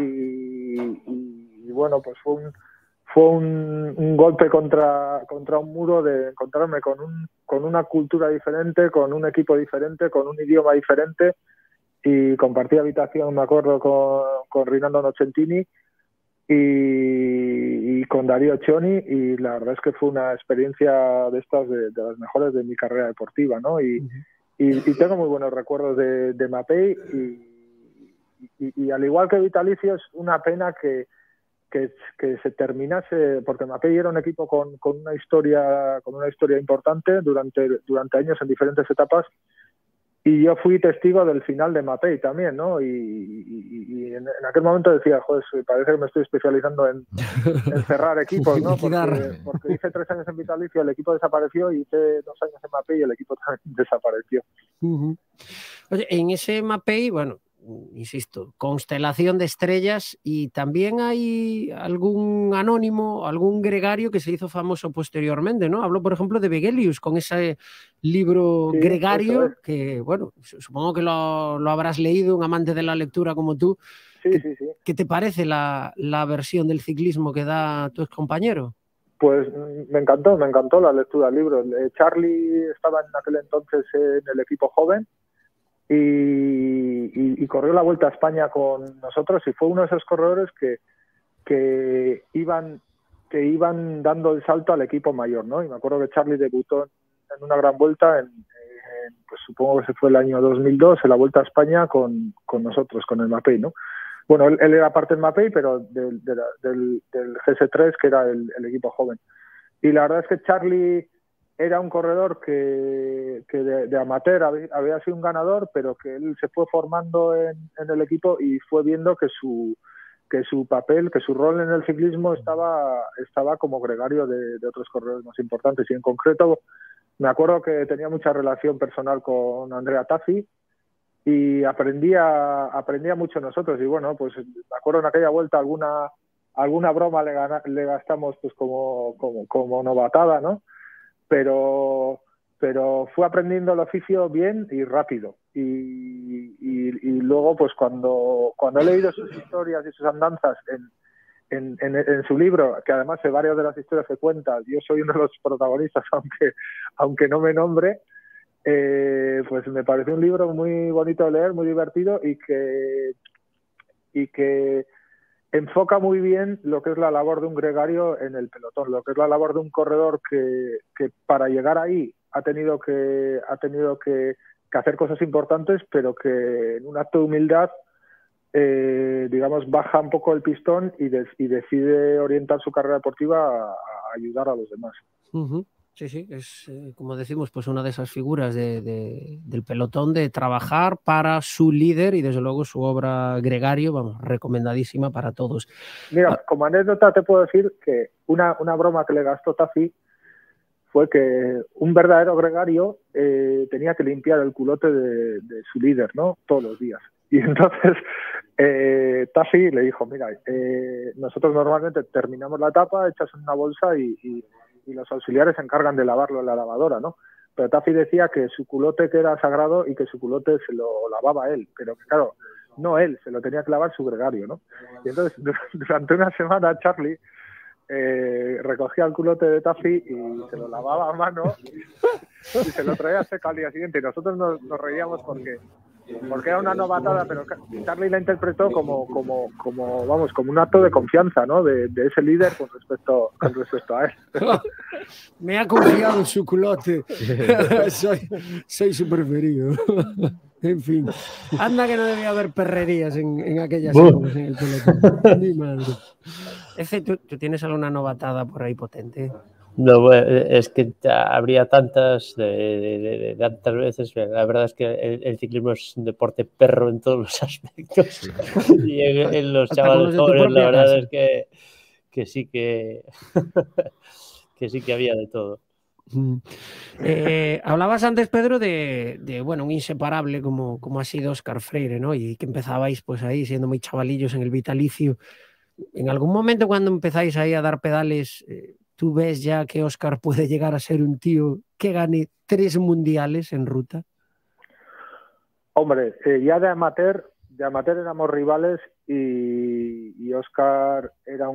y bueno, pues fue un golpe contra un muro de encontrarme con una cultura diferente, con un equipo diferente, con un idioma diferente, y compartí habitación, me acuerdo, con Rinaldo Nocentini y con Darío Cioni, y la verdad es que fue una experiencia de estas de las mejores de mi carrera deportiva, ¿no? Y tengo muy buenos recuerdos de Mapei y al igual que Vitalicio, es una pena que se terminase, porque Mapei era un equipo con una historia importante durante años en diferentes etapas, y yo fui testigo del final de Mapei también, ¿no? Y en aquel momento decía, joder, parece que me estoy especializando en cerrar equipos, ¿no? Porque hice 3 años en Vitalicio, el equipo desapareció, y hice 2 años en Mapei y el equipo también desapareció. Uh-huh. Oye, en ese Mapei, bueno, insisto, constelación de estrellas, y también hay algún anónimo, algún gregario que se hizo famoso posteriormente, ¿no? Hablo, por ejemplo, de Vegelius, con ese libro Gregario, que, bueno, supongo que lo habrás leído, un amante de la lectura como tú. Sí. ¿Qué te parece la versión del ciclismo que da tu excompañero? Pues me encantó la lectura del libro. Charlie estaba en aquel entonces en el equipo joven y corrió la Vuelta a España con nosotros y fue uno de esos corredores que iban dando el salto al equipo mayor, ¿no? Y me acuerdo que Charlie debutó en una gran vuelta, pues supongo que se fue el año 2002, en la Vuelta a España con nosotros, con el Mapei, ¿no? Bueno, él era parte del Mapei, pero del GS3, que era el equipo joven. Y la verdad es que Charlie era un corredor que de amateur había sido un ganador, pero que él se fue formando en el equipo y fue viendo que su papel, que su rol en el ciclismo estaba como gregario de otros corredores más importantes. Y en concreto, me acuerdo que tenía mucha relación personal con Andrea Taffi y aprendía mucho nosotros. Y bueno, pues me acuerdo en aquella vuelta alguna broma le gastamos pues como novatada, ¿no? Pero fue aprendiendo el oficio bien y rápido. Y luego, pues cuando he leído sus historias y sus andanzas en su libro, que además de varias de las historias que cuenta, yo soy uno de los protagonistas, aunque no me nombre, pues me parece un libro muy bonito de leer, muy divertido y que enfoca muy bien lo que es la labor de un gregario en el pelotón, lo que es la labor de un corredor que para llegar ahí ha tenido que hacer cosas importantes, pero que en un acto de humildad, digamos, baja un poco el pistón y decide orientar su carrera deportiva a ayudar a los demás. Uh-huh. Sí, es como decimos, pues una de esas figuras del pelotón, de trabajar para su líder y desde luego su obra Gregario, vamos, recomendadísima para todos. Mira, como anécdota te puedo decir que una broma que le gastó Taffi fue que un verdadero gregario tenía que limpiar el culote de su líder, ¿no? Todos los días. Y entonces Taffi le dijo, mira, nosotros normalmente terminamos la etapa, echas en una bolsa y los auxiliares se encargan de lavarlo en la lavadora, ¿no? Pero Taffi decía que su culote que era sagrado y que su culote se lo lavaba él, pero que claro, no él, se lo tenía que lavar su gregario, ¿no? Y entonces durante una semana Charlie recogía el culote de Taffi y se lo lavaba a mano y se lo traía seco al día siguiente. Y nosotros nos reíamos porque era una novatada, pero Charlie la interpretó como un acto de confianza, ¿no? De ese líder con respecto a él. Me ha confiado en su culote. soy su preferido. En fin, anda que no debía haber perrerías en aquellas épocas en el pelotón. Mi madre. Efe, ¿tú tienes alguna novatada por ahí potente? No, es que habría tantas veces. La verdad es que el ciclismo es un deporte perro en todos los aspectos. Y en los chavales jóvenes, la verdad casa. Es que sí que sí que había de todo. Hablabas antes, Pedro, de bueno, un inseparable como ha sido Óscar Freire, ¿no? Y que empezabais pues ahí siendo muy chavalillos en el vitalicio. ¿En algún momento cuando empezáis ahí a dar pedales, tú ves ya que Óscar puede llegar a ser un tío que gane 3 mundiales en ruta? Hombre, ya de amateur éramos rivales y Óscar era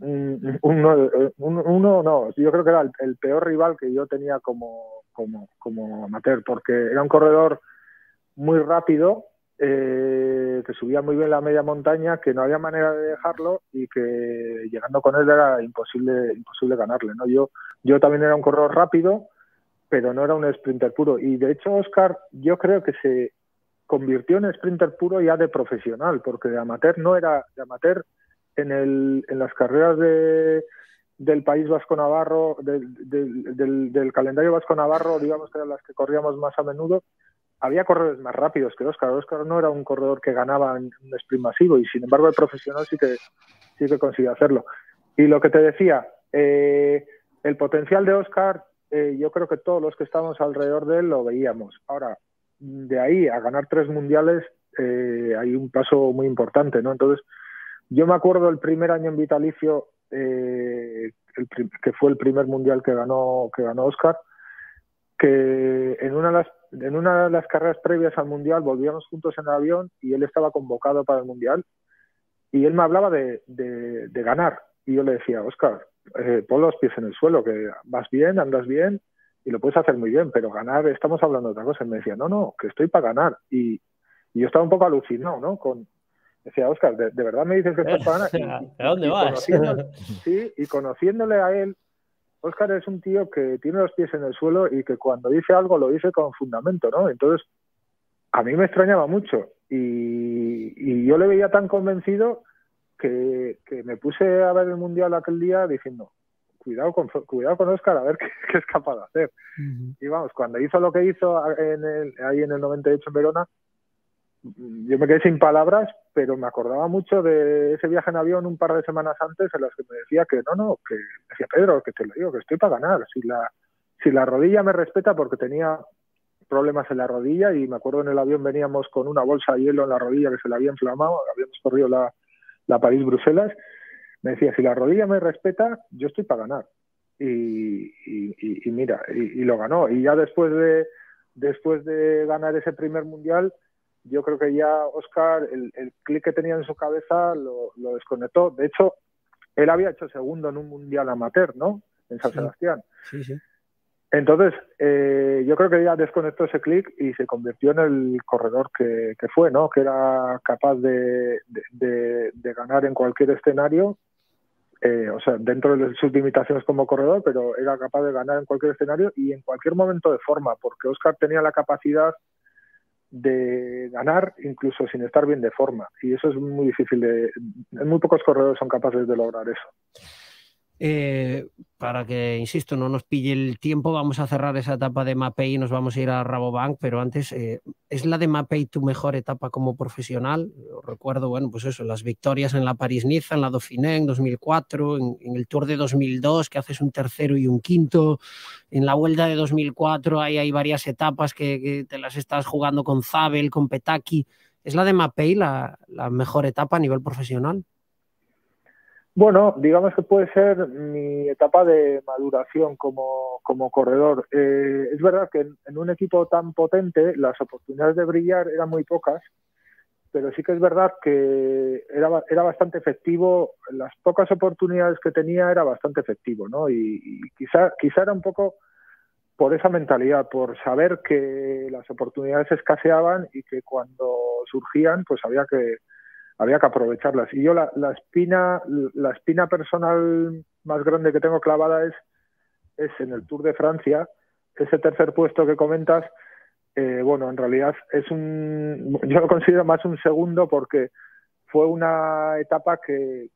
yo creo que era el peor rival que yo tenía como amateur, porque era un corredor muy rápido, que subía muy bien la media montaña, que no había manera de dejarlo y que llegando con él era imposible ganarle, ¿no? Yo también era un corredor rápido, pero no era un sprinter puro. Y de hecho Óscar, yo creo que se convirtió en sprinter puro ya de profesional, porque de amateur no era. De amateur en las carreras del País Vasco-Navarro, del calendario Vasco-Navarro, digamos que eran las que corríamos más a menudo, había corredores más rápidos que Óscar. Óscar no era un corredor que ganaba en un sprint masivo, y sin embargo el profesional sí que consiguió hacerlo. Y lo que te decía, el potencial de Óscar, yo creo que todos los que estamos alrededor de él lo veíamos. Ahora, de ahí a ganar 3 mundiales hay un paso muy importante, ¿no? Entonces, yo me acuerdo el primer año en vitalicio, que fue el primer mundial que ganó Óscar, que en una de las carreras previas al mundial volvíamos juntos en el avión y él estaba convocado para el mundial y él me hablaba de ganar y yo le decía, Óscar, pon los pies en el suelo, que vas bien, andas bien y lo puedes hacer muy bien, pero ganar, estamos hablando de otra cosa. Y me decía, no, que estoy para ganar. Y yo estaba un poco alucinado, ¿no? Decía, Óscar, ¿de verdad me dices que estás para ganar? ¿A dónde vas? Y conociéndole a él, Óscar es un tío que tiene los pies en el suelo y que cuando dice algo lo dice con fundamento, ¿no? Entonces, a mí me extrañaba mucho y yo le veía tan convencido que me puse a ver el Mundial aquel día diciendo, cuidado con Óscar, a ver qué es capaz de hacer. Y vamos, cuando hizo lo que hizo ahí en el 98 en Verona, yo me quedé sin palabras, pero me acordaba mucho de ese viaje en avión un par de semanas antes en las que me decía que que decía, Pedro, que te lo digo, que estoy para ganar. Si la rodilla me respeta, porque tenía problemas en la rodilla y me acuerdo en el avión veníamos con una bolsa de hielo en la rodilla que se le había inflamado, habíamos corrido la París-Bruselas, me decía, si la rodilla me respeta, yo estoy para ganar. Y mira, y lo ganó. Y ya después de ganar ese primer mundial, yo creo que ya Óscar, el clic que tenía en su cabeza lo desconectó. De hecho, él había hecho segundo en un mundial amateur, ¿no? En San Sebastián. Sí. Entonces, yo creo que ya desconectó ese clic y se convirtió en el corredor que fue, ¿no? Que era capaz de ganar en cualquier escenario, o sea, dentro de sus limitaciones como corredor, pero era capaz de ganar en cualquier escenario y en cualquier momento de forma, porque Óscar tenía la capacidad de ganar incluso sin estar bien de forma, y eso es muy difícil muy pocos corredores son capaces de lograr eso. Para que, insisto, no nos pille el tiempo, vamos a cerrar esa etapa de Mapei y nos vamos a ir a Rabobank, pero antes, ¿es la de Mapei tu mejor etapa como profesional? Recuerdo, bueno, pues eso, las victorias en la París-Niza, en la Dauphiné en 2004, en el Tour de 2002, que haces un tercero y un quinto, en la Vuelta de 2004 hay varias etapas que te las estás jugando con Zabel, con Petacchi. ¿Es la de Mapei la mejor etapa a nivel profesional? Bueno, digamos que puede ser mi etapa de maduración como corredor. Es verdad que en un equipo tan potente las oportunidades de brillar eran muy pocas, pero sí que es verdad que era bastante efectivo. Las pocas oportunidades que tenía era bastante efectivo, ¿no? Y quizá era un poco por esa mentalidad, por saber que las oportunidades escaseaban y que cuando surgían, pues había que aprovecharlas. Y yo la espina personal más grande que tengo clavada es en el Tour de Francia. Ese tercer puesto que comentas, bueno, en realidad yo lo considero más un segundo, porque fue una etapa que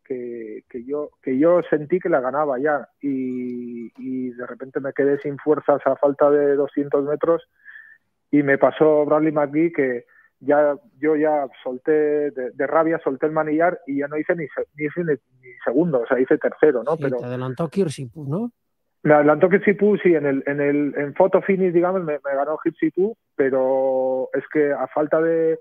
yo sentí que la ganaba ya y de repente me quedé sin fuerzas a falta de 200 metros y me pasó Bradley McGee, que yo ya solté de rabia, solté el manillar y ya no hice ni segundo, o sea, hice tercero, ¿no? Sí, pero te adelantó Kirsipú, ¿no? Me adelantó Kirsipú, sí, en photo finish, digamos, me ganó Kirsipú, pero es que a falta de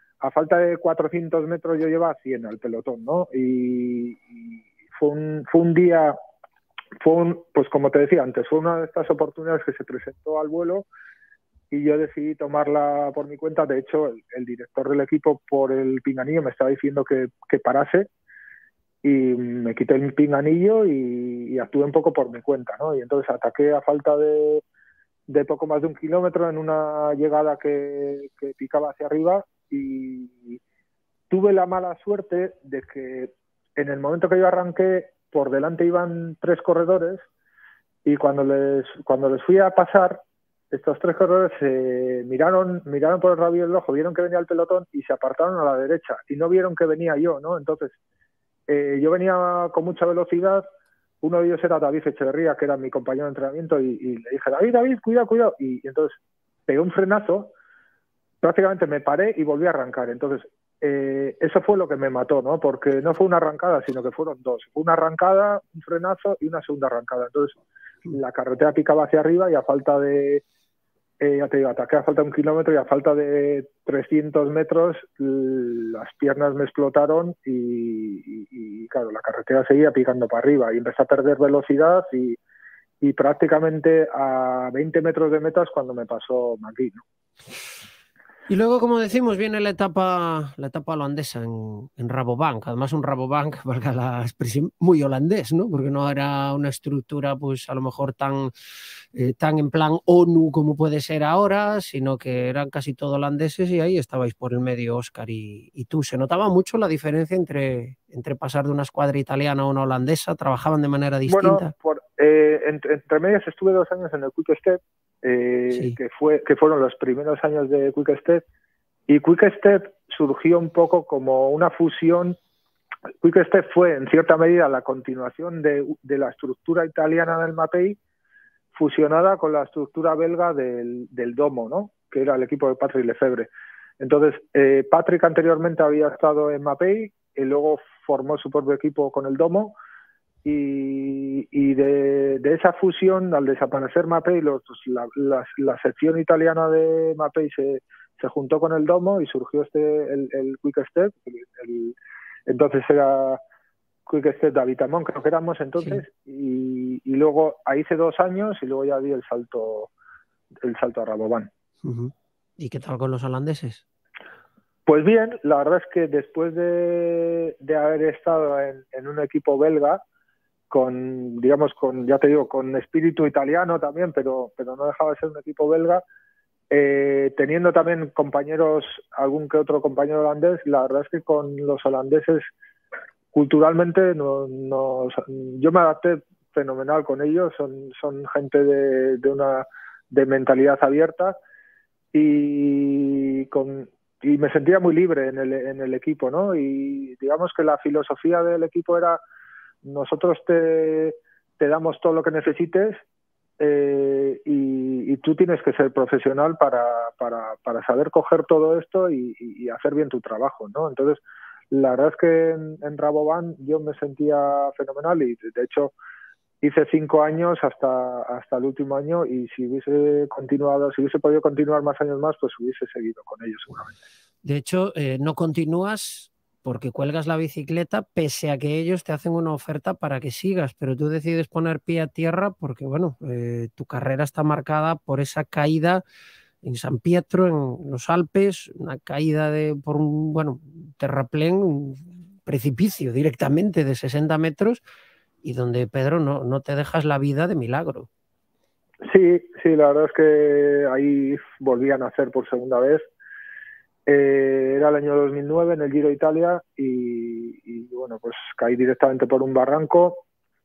400 metros yo llevaba 100 al pelotón, ¿no? Y fue un día, pues como te decía antes, fue una de estas oportunidades que se presentó al vuelo y yo decidí tomarla por mi cuenta. De hecho, el director del equipo, por el pinganillo, me estaba diciendo que parase, y me quité el pinganillo y actué un poco por mi cuenta, ¿no? Y entonces ataqué a falta de poco más de 1 kilómetro en una llegada que picaba hacia arriba, y tuve la mala suerte de que en el momento que yo arranqué, por delante iban 3 corredores, y cuando les fui a pasar, estos 3 corredores miraron por el rabillo del ojo, vieron que venía el pelotón y se apartaron a la derecha y no vieron que venía yo, ¿no? Entonces, yo venía con mucha velocidad. Uno de ellos era David Echeverría, que era mi compañero de entrenamiento, y le dije, David, cuidado. Y entonces pegué un frenazo, prácticamente me paré y volví a arrancar. Entonces, eso fue lo que me mató, ¿no? Porque no fue una arrancada, sino que fueron 2. Fue una arrancada, un frenazo y una segunda arrancada. Entonces, la carretera picaba hacia arriba y a falta de, ya te digo, ataqué a falta de 1 kilómetro y a falta de 300 metros las piernas me explotaron y claro, la carretera seguía picando para arriba y empecé a perder velocidad y prácticamente a 20 metros de metas cuando me pasó McGee, ¿no? Y luego, como decimos, viene la etapa holandesa en Rabobank. Además, un Rabobank, valga la expresión, muy holandés, ¿no? Porque no era una estructura, pues a lo mejor tan en plan ONU como puede ser ahora, sino que eran casi todo holandeses y ahí estabais por el medio Óscar y tú. Se notaba mucho la diferencia entre pasar de una escuadra italiana a una holandesa. ¿Trabajaban de manera Bueno, distinta? entre medias estuve 2 años en el Quick Step, Sí. que fueron los primeros años de Quick Step, y Quick Step surgió un poco como una fusión. Quick Step fue en cierta medida la continuación de la estructura italiana del Mapei, fusionada con la estructura belga del Domo, ¿no? Que era el equipo de Patrick Lefebvre. Entonces, Patrick anteriormente había estado en Mapei y luego formó su propio equipo con el Domo, y de esa fusión, al desaparecer Mapei, la sección italiana de Mapei se juntó con el Domo y surgió el Quick Step. Entonces era Quick Step de Vitamón, creo que éramos entonces, sí. Y luego ahí hice 2 años y luego ya di el salto a Rabobank. ¿Y qué tal con los holandeses? Pues bien, la verdad es que después de haber estado en un equipo belga, ya te digo, con espíritu italiano también, pero no dejaba de ser un equipo belga, teniendo también compañeros, algún que otro compañero holandés, la verdad es que con los holandeses culturalmente yo me adapté fenomenal con ellos. Son gente de mentalidad abierta y me sentía muy libre en el equipo, ¿no? Y digamos que la filosofía del equipo era: nosotros te damos todo lo que necesites, y tú tienes que ser profesional para saber coger todo esto y hacer bien tu trabajo, ¿no? Entonces, la verdad es que en Rabobank yo me sentía fenomenal y, de hecho, hice 5 años hasta el último año, y si hubiese podido continuar más años más, pues hubiese seguido con ellos seguramente. De hecho, no continúas porque cuelgas la bicicleta, pese a que ellos te hacen una oferta para que sigas, pero tú decides poner pie a tierra porque, bueno, tu carrera está marcada por esa caída en San Pietro, en los Alpes, una caída por un terraplén, un precipicio directamente de 60 metros, y donde, Pedro, no te dejas la vida de milagro. Sí, la verdad es que ahí volví a nacer por segunda vez. Era el año 2009 en el Giro de Italia y bueno, pues caí directamente por un barranco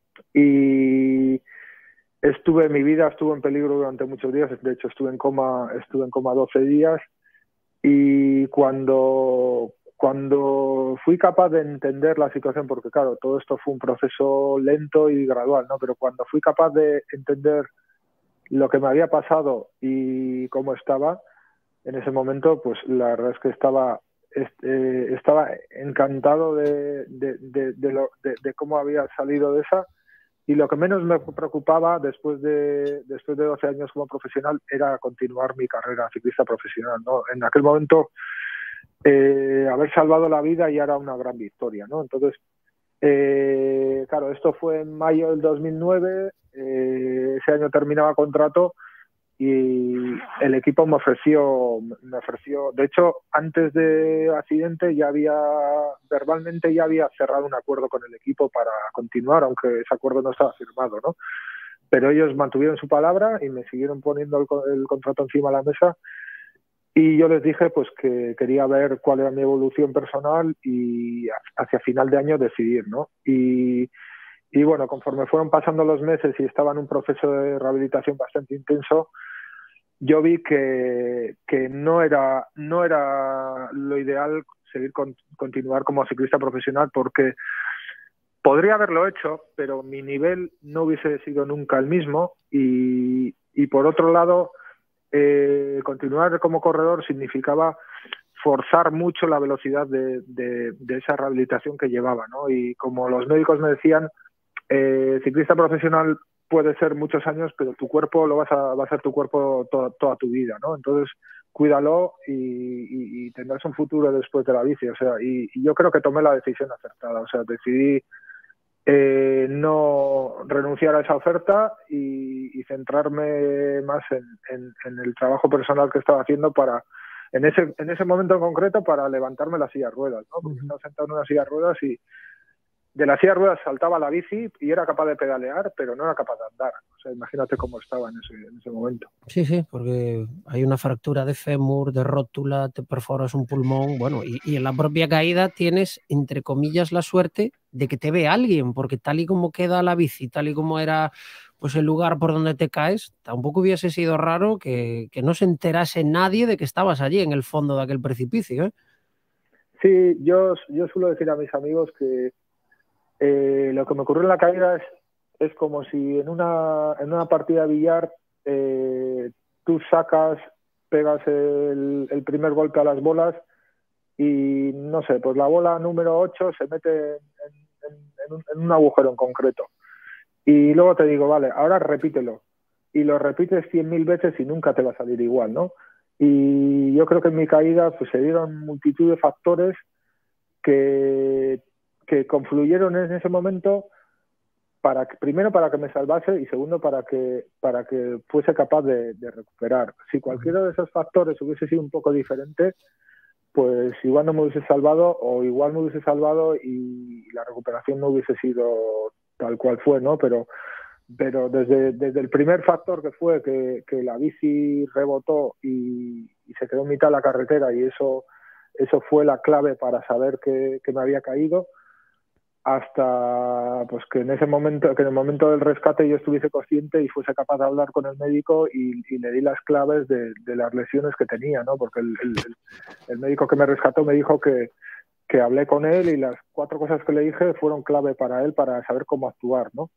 y mi vida estuvo en peligro durante muchos días. De hecho, estuve en coma 12 días, y cuando fui capaz de entender la situación, porque claro, todo esto fue un proceso lento y gradual, ¿no? Pero cuando fui capaz de entender lo que me había pasado y cómo estaba en ese momento, pues la verdad es que estaba encantado de cómo había salido de esa. Y lo que menos me preocupaba después de 12 años como profesional era continuar mi carrera ciclista profesional, ¿no? En aquel momento, haber salvado la vida ya era una gran victoria, ¿no? Entonces, claro, esto fue en mayo del 2009, ese año terminaba contrato y el equipo me ofreció, de hecho, antes del accidente verbalmente ya había cerrado un acuerdo con el equipo para continuar, aunque ese acuerdo no estaba firmado, ¿no? Pero ellos mantuvieron su palabra y me siguieron poniendo el contrato encima de la mesa, y yo les dije pues que quería ver cuál era mi evolución personal y hacia final de año decidir, ¿no? Y bueno, conforme fueron pasando los meses y estaba en un proceso de rehabilitación bastante intenso, yo vi que no era lo ideal continuar como ciclista profesional, porque podría haberlo hecho, pero mi nivel no hubiese sido nunca el mismo, y por otro lado, continuar como corredor significaba forzar mucho la velocidad de esa rehabilitación que llevaba, ¿no? Y como los médicos me decían, ciclista profesional puede ser muchos años, pero tu cuerpo va a ser tu cuerpo toda tu vida, ¿no? Entonces, cuídalo y tendrás un futuro después de la bici. O sea, y yo creo que tomé la decisión acertada. O sea, decidí no renunciar a esa oferta y centrarme más en el trabajo personal que estaba haciendo para en ese momento en concreto para levantarme la silla de ruedas, ¿no? Porque estaba sentado en una silla de ruedas y de la silla de ruedas saltaba la bici y era capaz de pedalear, pero no era capaz de andar. O sea, imagínate cómo estaba en ese momento. Sí, sí, porque hay una fractura de fémur, de rótula, te perforas un pulmón, bueno, y en la propia caída tienes, entre comillas, la suerte de que te ve alguien, porque tal y como queda la bici, tal y como era pues el lugar por donde te caes, tampoco hubiese sido raro que no se enterase nadie de que estabas allí en el fondo de aquel precipicio, ¿eh? Sí, yo suelo decir a mis amigos que lo que me ocurrió en la caída es como si en una partida de billar tú pegas el primer golpe a las bolas y no sé, pues la bola número 8 se mete en un agujero en concreto. Y luego te digo, vale, ahora repítelo. Y lo repites 100.000 veces y nunca te va a salir igual, ¿no? Y yo creo que en mi caída pues se dieron multitud de factores que confluyeron en ese momento primero para que me salvase y segundo para que fuese capaz de recuperar. Si cualquiera de esos factores hubiese sido un poco diferente, pues igual no me hubiese salvado o igual me hubiese salvado y la recuperación no hubiese sido tal cual fue, ¿no? Pero desde el primer factor que fue que la bici rebotó y se quedó en mitad de la carretera y eso fue la clave para saber que me había caído, hasta pues que en el momento del rescate yo estuviese consciente y fuese capaz de hablar con el médico y le di las claves de las lesiones que tenía, ¿no? Porque el médico que me rescató me dijo que hablé con él y las 4 cosas que le dije fueron clave para él para saber cómo actuar, ¿no?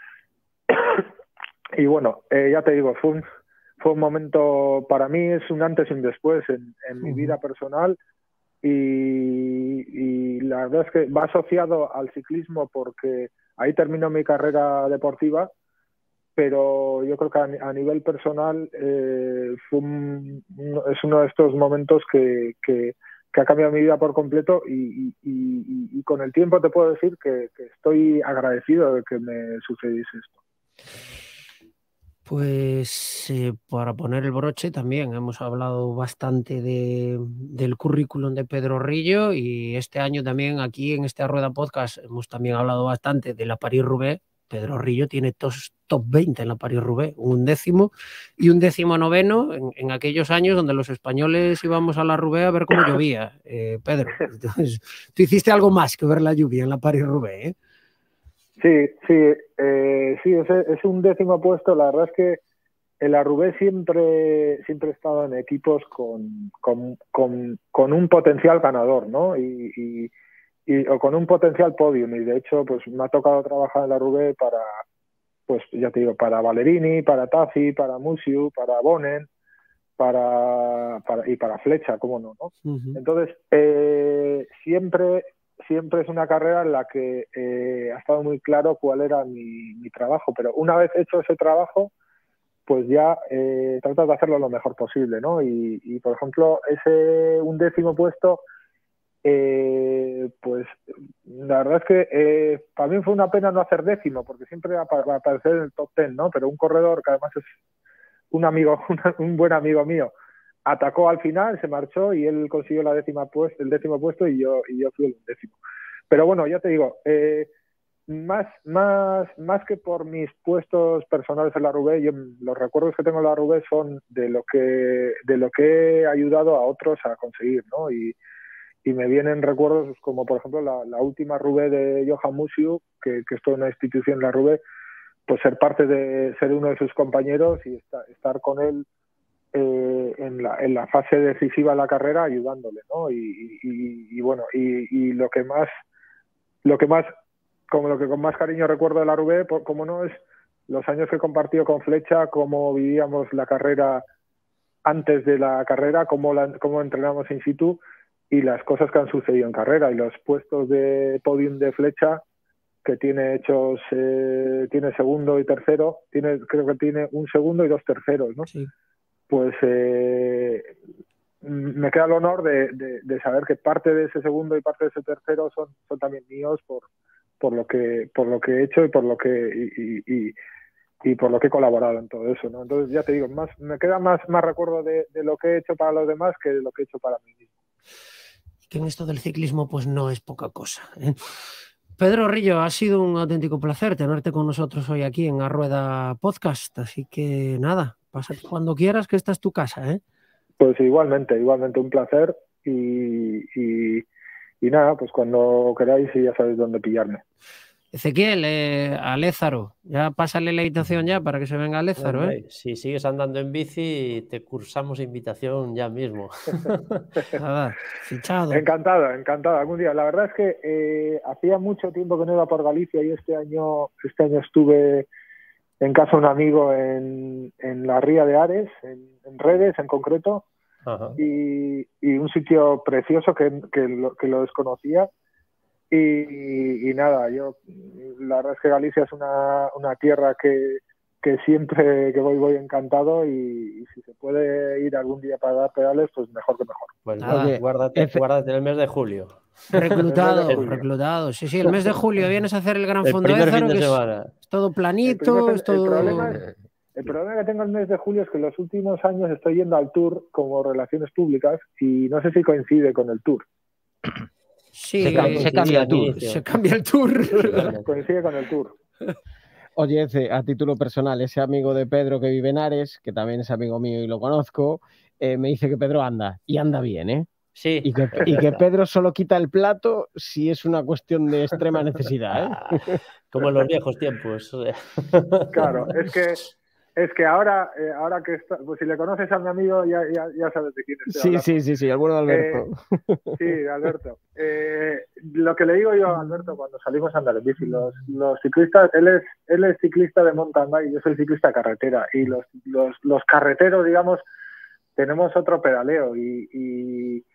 Y bueno, ya te digo, fue un momento, para mí es un antes y un después en mi vida personal. Y la verdad es que va asociado al ciclismo porque ahí terminó mi carrera deportiva, pero yo creo que a nivel personal es uno de estos momentos que ha cambiado mi vida por completo y con el tiempo te puedo decir que estoy agradecido de que me sucediese esto. Pues para poner el broche también hemos hablado bastante del currículum de Pedro Rillo y este año también aquí en esta Rueda Podcast hemos también hablado bastante de la París-Roubaix. Pedro Rillo tiene top 20 en la París-Roubaix, un 10º y un 19º en aquellos años donde los españoles íbamos a la Roubaix a ver cómo llovía. Pedro, entonces, tú hiciste algo más que ver la lluvia en la París-Roubaix, ¿eh? Sí, es un 10º puesto. La verdad es que en la Roubaix siempre he estado en equipos con un potencial ganador, ¿no? O con un potencial podium. Y de hecho, pues me ha tocado trabajar en la Roubaix para, pues ya te digo, para Ballerini, para Taffi, para Musiu, para Bonen, y para Flecha, cómo no, ¿no? Uh-huh. Entonces, siempre es una carrera en la que ha estado muy claro cuál era mi trabajo, pero una vez hecho ese trabajo, pues ya tratas de hacerlo lo mejor posible, ¿no? Y por ejemplo, un 10º puesto, pues la verdad es que para mí fue una pena no hacer 10º, porque siempre va a aparecer en el top 10, ¿no? Pero un corredor que además es un buen amigo mío, atacó al final, se marchó y él consiguió el 10º puesto y yo fui el 10º. Pero bueno, ya te digo, más que por mis puestos personales en la Roubaix, los recuerdos que tengo en la Roubaix son de lo que he ayudado a otros a conseguir, ¿no? Y me vienen recuerdos como, por ejemplo, la última Roubaix de Johan Musiu, que es toda una institución en la Roubaix, pues ser uno de sus compañeros y estar con él en la fase decisiva de la carrera ayudándole, ¿no? Y bueno, y lo que con más cariño recuerdo de la Roubaix, como no, es los años que he compartido con Flecha, cómo vivíamos la carrera antes de la carrera, cómo entrenamos in situ y las cosas que han sucedido en carrera y los puestos de podium de Flecha que tiene hechos, tiene segundo y tercero, creo que tiene un segundo y 2 terceros, ¿no? Sí. Pues me queda el honor de saber que parte de ese segundo y parte de ese tercero son también míos por lo que he hecho y por lo que por lo que he colaborado en todo eso, ¿no? Entonces, ya te digo, me queda más recuerdo de lo que he hecho para los demás que de lo que he hecho para mí mismo. Que en esto del ciclismo pues no es poca cosa, ¿eh? Pedro Rillo, ha sido un auténtico placer tenerte con nosotros hoy aquí en A Rueda Podcast, así que nada, pásate cuando quieras, que esta es tu casa, ¿eh? Pues igualmente un placer y nada, pues cuando queráis ya sabéis dónde pillarme. Ezequiel, a Lézaro, ya pásale la invitación ya para que se venga a Lézaro, ¿eh? Si sigues andando en bici, te cursamos invitación ya mismo. Nada, fichado. Encantado, algún día. La verdad es que hacía mucho tiempo que no iba por Galicia y este año estuve en casa de un amigo en la Ría de Ares, en Redes en concreto, y un sitio precioso que lo desconocía. Y nada, la verdad es que Galicia es una tierra que siempre que voy encantado y si se puede ir algún día para dar pedales, pues mejor que mejor. Pues nada, guárdate el mes de julio. Reclutado. Sí, el mes de julio vienes a hacer el Gran Fondo primer Ézaro, fin de que semana. es todo planito, es todo... El problema que tengo el mes de julio es que en los últimos años estoy yendo al tour como relaciones públicas y no sé si coincide con el tour. Sí, se cambia el tour. Se cambia el tour. Coincide con el tour. Oye, Ece, a título personal, ese amigo de Pedro que vive en Ares, que también es amigo mío y lo conozco, me dice que Pedro anda, y anda bien, ¿eh? Sí. Y que Pedro solo quita el plato si es una cuestión de extrema necesidad, ¿eh? Como en los viejos tiempos. Claro, es que ahora que pues si le conoces a mi amigo ya sabes de quién estoy hablando. Sí, el bueno de Alberto. Sí, Alberto. Lo que le digo yo a Alberto cuando salimos a andar en bici, los ciclistas, él es ciclista de mountain bike, yo soy ciclista carretera y los carreteros, digamos, tenemos otro pedaleo y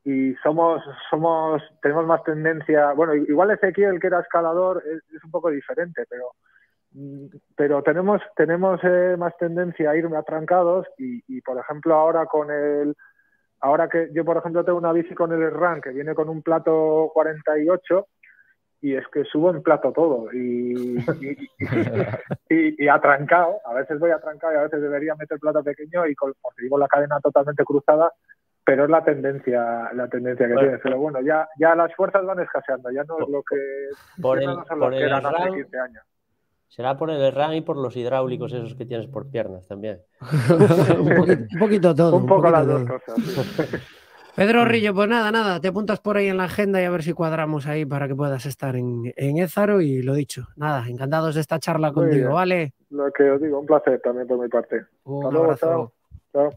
tenemos más tendencia, bueno, igual Ezequiel que era escalador es un poco diferente, pero tenemos más tendencia a irme atrancados y por ejemplo ahora que yo por ejemplo tengo una bici con el SRAM que viene con un plato 48 y es que subo en plato todo y atrancado, a veces voy atrancado y a veces debería meter plato pequeño y porque digo la cadena totalmente cruzada, pero es la tendencia que tienes. Pero bueno, ya las fuerzas van escaseando, ya no es lo que eran hace 15 años. Será por el RAM y por los hidráulicos esos que tienes por piernas también. un poquito todo. Un poco las dos cosas. Sí. Pedro Rillo, pues nada, te apuntas por ahí en la agenda y a ver si cuadramos ahí para que puedas estar en Ézaro y lo dicho, nada, encantados de esta charla contigo, ¿vale? Lo que os digo, un placer también por mi parte. Un abrazo. Chao.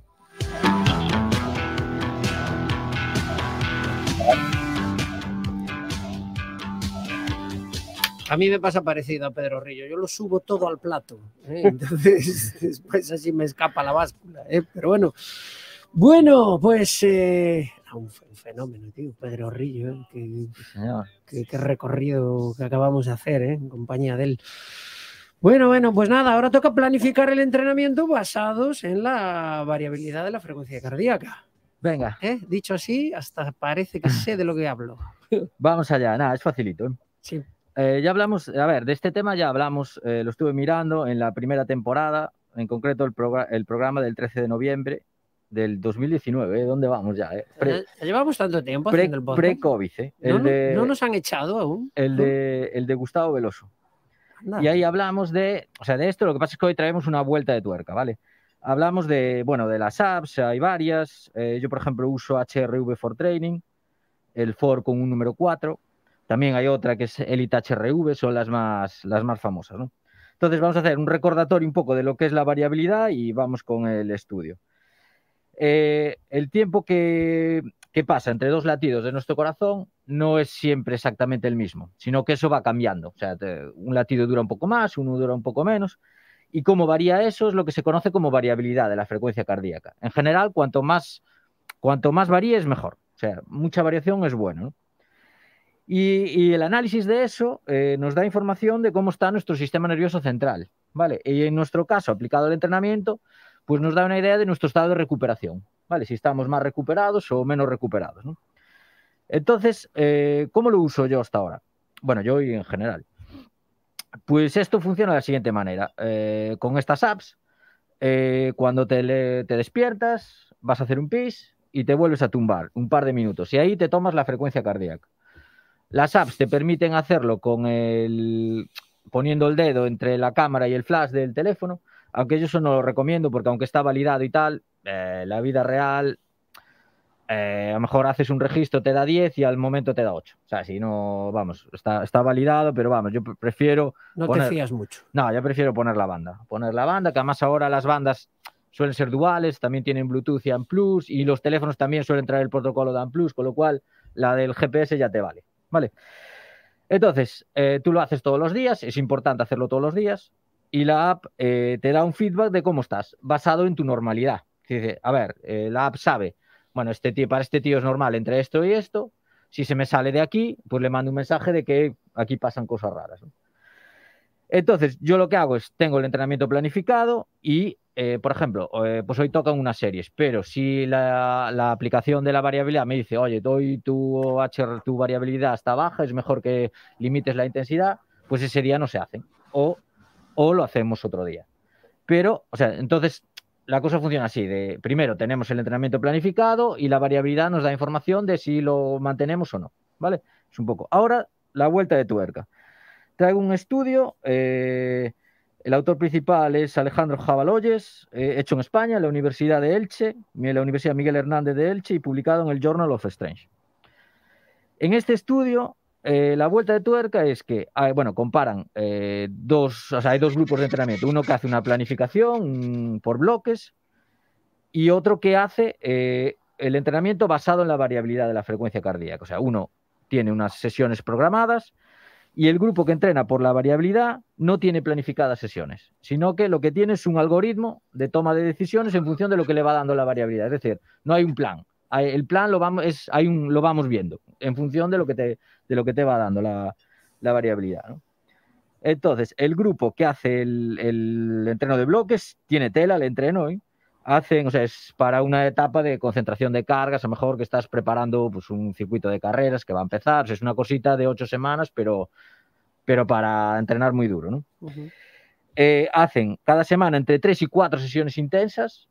A mí me pasa parecido a Pedro Rillo, yo lo subo todo al plato, ¿eh? Entonces después así me escapa la báscula, ¿eh? Pero bueno, pues un fenómeno, tío, Pedro Rillo, ¿eh? Qué recorrido que acabamos de hacer, ¿eh? En compañía de él. Bueno, pues nada, ahora toca planificar el entrenamiento basados en la variabilidad de la frecuencia cardíaca. Venga. Dicho así, hasta parece que sé de lo que hablo. Vamos allá, nada, es facilito, ¿eh? Sí. Ya hablamos, a ver, de este tema ya hablamos, lo estuve mirando en la primera temporada, en concreto el programa del 13 de noviembre del 2019, ¿dónde vamos ya? Llevamos tanto tiempo haciendo el podcast. Pre-COVID, no nos han echado aún. El de Gustavo Veloso. Nada. Y ahí hablamos de esto, lo que pasa es que hoy traemos una vuelta de tuerca, ¿vale? Hablamos de las apps, hay varias, yo por ejemplo uso HRV for Training, el for con un número 4, también hay otra que es Elite HRV, son las más famosas, ¿no? Entonces vamos a hacer un recordatorio un poco de lo que es la variabilidad y vamos con el estudio. El tiempo que pasa entre dos latidos de nuestro corazón no es siempre exactamente el mismo, sino que eso va cambiando. O sea, un latido dura un poco más, uno dura un poco menos. Y cómo varía eso es lo que se conoce como variabilidad de la frecuencia cardíaca. En general, cuanto más varíe es mejor. O sea, mucha variación es bueno, ¿no? Y el análisis de eso nos da información de cómo está nuestro sistema nervioso central, ¿vale? Y en nuestro caso, aplicado al entrenamiento, pues nos da una idea de nuestro estado de recuperación, ¿vale? Si estamos más recuperados o menos recuperados, ¿no? Entonces, ¿cómo lo uso yo hasta ahora? Bueno, yo y en general. Pues esto funciona de la siguiente manera. Con estas apps, cuando te despiertas, vas a hacer un pis y te vuelves a tumbar un par de minutos. Y ahí te tomas la frecuencia cardíaca. Las apps te permiten hacerlo poniendo el dedo entre la cámara y el flash del teléfono, aunque yo eso no lo recomiendo porque aunque está validado y tal, la vida real, a lo mejor haces un registro, te da 10 y al momento te da 8. O sea, si no, vamos, está validado, pero vamos, yo prefiero... No te fías mucho. No, yo prefiero poner la banda. Poner la banda, que además ahora las bandas suelen ser duales, también tienen Bluetooth y ANT+, y los teléfonos también suelen traer el protocolo de ANT+, con lo cual la del GPS ya te vale. ¿Vale? Entonces, tú lo haces todos los días, es importante hacerlo todos los días, y la app te da un feedback de cómo estás, basado en tu normalidad. Dice, a ver, la app sabe, bueno, para este tío es normal entre esto y esto, si se me sale de aquí, pues le mando un mensaje de que aquí pasan cosas raras, ¿no? Entonces, yo lo que hago es, tengo el entrenamiento planificado y, por ejemplo, pues hoy tocan unas series, pero si la aplicación de la variabilidad me dice, oye, hoy tu variabilidad está baja, es mejor que limites la intensidad, pues ese día no se hacen. O lo hacemos otro día. Pero, o sea, entonces, la cosa funciona así, primero tenemos el entrenamiento planificado y la variabilidad nos da información de si lo mantenemos o no, ¿vale? Es un poco. Ahora, la vuelta de tuerca. Traigo un estudio, el autor principal es Alejandro Jabaloyes, hecho en España, en la Universidad de Elche, en la Universidad Miguel Hernández de Elche y publicado en el Journal of Strange. En este estudio, la vuelta de tuerca es que, comparan hay dos grupos de entrenamiento, uno que hace una planificación por bloques y otro que hace el entrenamiento basado en la variabilidad de la frecuencia cardíaca. O sea, uno tiene unas sesiones programadas y el grupo que entrena por la variabilidad no tiene planificadas sesiones, sino que lo que tiene es un algoritmo de toma de decisiones en función de lo que le va dando la variabilidad. Es decir, no hay un plan. El plan lo vamos viendo en función de lo que te va dando la variabilidad, ¿no? Entonces, el grupo que hace el entreno de bloques tiene tela, el entreno hoy. Es para una etapa de concentración de cargas, a lo mejor que estás preparando pues, un circuito de carreras que va a empezar, pues es una cosita de 8 semanas, pero para entrenar muy duro, ¿no? Uh-huh. Hacen cada semana entre 3 y 4 sesiones intensas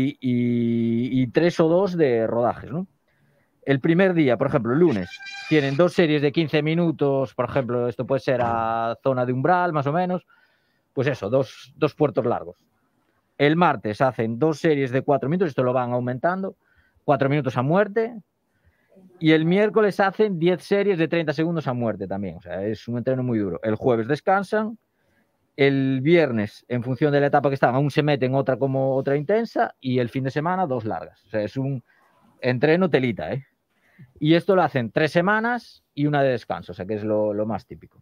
y 3 o 2 de rodajes, ¿no? El primer día, por ejemplo, el lunes, tienen 2 series de 15 minutos, por ejemplo, esto puede ser a zona de umbral, más o menos, pues eso, dos puertos largos. El martes hacen 2 series de 4 minutos, esto lo van aumentando, 4 minutos a muerte, y el miércoles hacen 10 series de 30 segundos a muerte también, o sea, es un entreno muy duro. El jueves descansan, el viernes, en función de la etapa que están, aún se meten otra intensa, y el fin de semana 2 largas, o sea, es un entreno telita, ¿eh? Y esto lo hacen 3 semanas y 1 de descanso, o sea, que es lo más típico.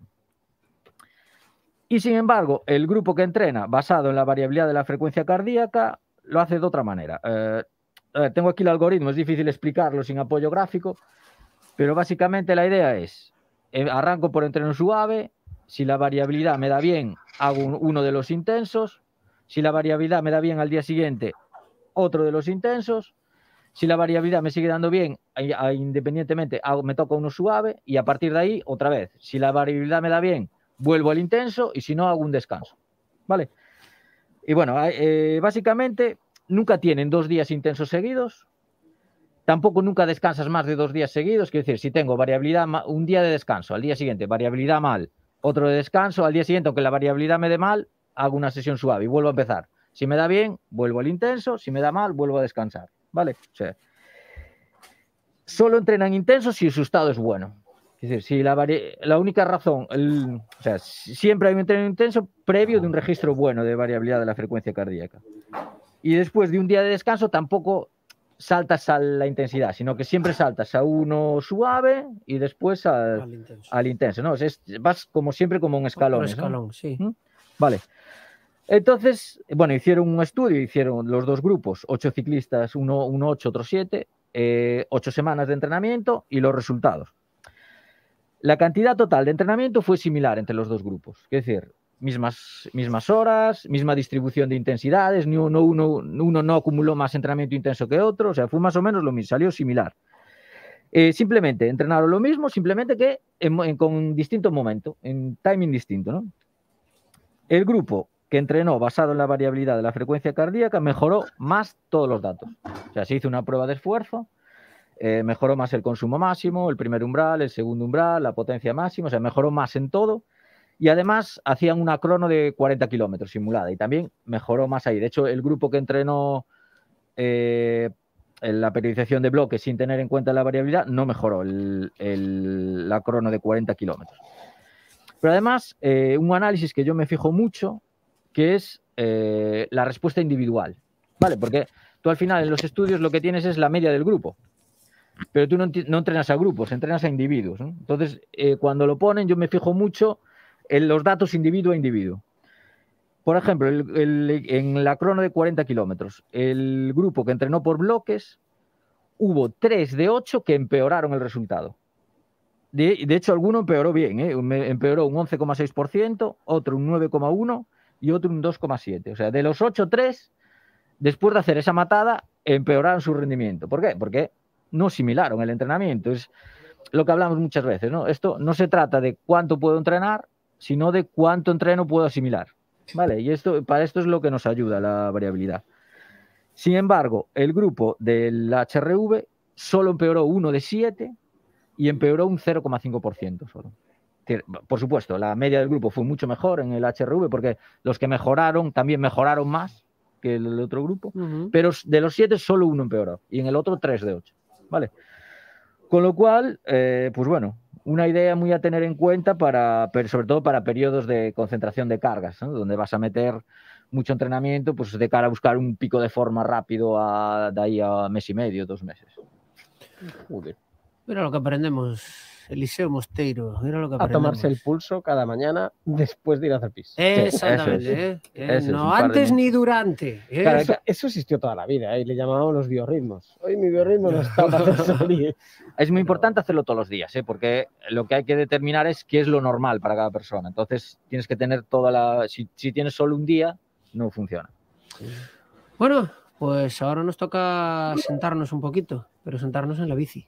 Y sin embargo, el grupo que entrena basado en la variabilidad de la frecuencia cardíaca lo hace de otra manera. Tengo aquí el algoritmo, es difícil explicarlo sin apoyo gráfico, pero básicamente la idea es, arranco por entreno suave, si la variabilidad me da bien, hago uno de los intensos, si la variabilidad me da bien al día siguiente, otro de los intensos, si la variabilidad me sigue dando bien, independientemente, me toca uno suave y a partir de ahí, otra vez, si la variabilidad me da bien, vuelvo al intenso y si no, hago un descanso, ¿vale? Y bueno, básicamente nunca tienen 2 días intensos seguidos, tampoco nunca descansas más de 2 días seguidos, quiero decir, si tengo variabilidad, un día de descanso, al día siguiente variabilidad mal, otro de descanso, al día siguiente, aunque la variabilidad me dé mal, hago una sesión suave y vuelvo a empezar. Si me da bien, vuelvo al intenso, si me da mal, vuelvo a descansar, ¿vale? O sea, solo entrenan intensos si su estado es bueno. Es decir, si la única razón, siempre hay un entreno intenso previo de un registro bueno de variabilidad de la frecuencia cardíaca. Y después de un día de descanso tampoco saltas a la intensidad, sino que siempre saltas a uno suave y después al intenso, ¿no? Vas como siempre como un escalón. Escalón, ¿no? Sí. Vale. Entonces, bueno, hicieron un estudio, hicieron los 2 grupos, 8 ciclistas, uno 8, otro 7, 8 semanas de entrenamiento y los resultados. La cantidad total de entrenamiento fue similar entre los 2 grupos, es decir, mismas horas, misma distribución de intensidades, uno no acumuló más entrenamiento intenso que otro, o sea, fue más o menos lo mismo, salió similar. Simplemente entrenaron lo mismo, simplemente que con distinto momento, en timing distinto, ¿no? El grupo que entrenó basado en la variabilidad de la frecuencia cardíaca mejoró más todos los datos. O sea, se hizo una prueba de esfuerzo, mejoró más el consumo máximo, el primer umbral, el segundo umbral, la potencia máxima, o sea, mejoró más en todo. Y además hacían una crono de 40 kilómetros simulada y también mejoró más ahí. De hecho, el grupo que entrenó la periodización de bloques sin tener en cuenta la variabilidad no mejoró la crono de 40 kilómetros. Pero además, un análisis que yo me fijo mucho, que es la respuesta individual, ¿vale? Porque tú al final en los estudios lo que tienes es la media del grupo, pero tú no entrenas a grupos, entrenas a individuos, ¿no? Entonces, cuando lo ponen, yo me fijo mucho en los datos individuo a individuo. Por ejemplo, en la crono de 40 kilómetros, el grupo que entrenó por bloques, hubo 3 de 8 que empeoraron el resultado. De hecho, alguno empeoró bien, empeoró un 11,6%, otro un 9,1% y otro un 2,7%. O sea, de los 8, 3, después de hacer esa matada, empeoraron su rendimiento. ¿Por qué? Porque no asimilaron el entrenamiento. Es lo que hablamos muchas veces, ¿no? Esto no se trata de cuánto puedo entrenar, sino de cuánto entreno puedo asimilar, ¿vale? Y para esto es lo que nos ayuda la variabilidad. Sin embargo, el grupo del HRV solo empeoró 1 de 7 y empeoró un 0,5% solo. Por supuesto, la media del grupo fue mucho mejor en el HRV porque los que mejoraron también mejoraron más que el otro grupo, pero de los 7 solo 1 empeoró y en el otro 3 de 8, ¿vale? Con lo cual, pues bueno, una idea muy a tener en cuenta pero sobre todo para periodos de concentración de cargas, ¿no? Donde vas a meter mucho entrenamiento, pues de cara a buscar un pico de forma rápido de ahí a mes y medio, 2 meses. Joder. Mira lo que aprendemos, Eliseo Mosteiro. Mira lo que A aprendemos. tomarse el pulso cada mañana después de ir a hacer pis. Exactamente. Eso es, no antes ni durante. Claro, eso existió toda la vida y le llamábamos los biorritmos. Hoy mi biorritmo no está para hacer salir. Es muy importante hacerlo todos los días, porque lo que hay que determinar es qué es lo normal para cada persona. Entonces tienes que tener si tienes solo un día, no funciona. Bueno, pues ahora nos toca sentarnos un poquito, pero sentarnos en la bici.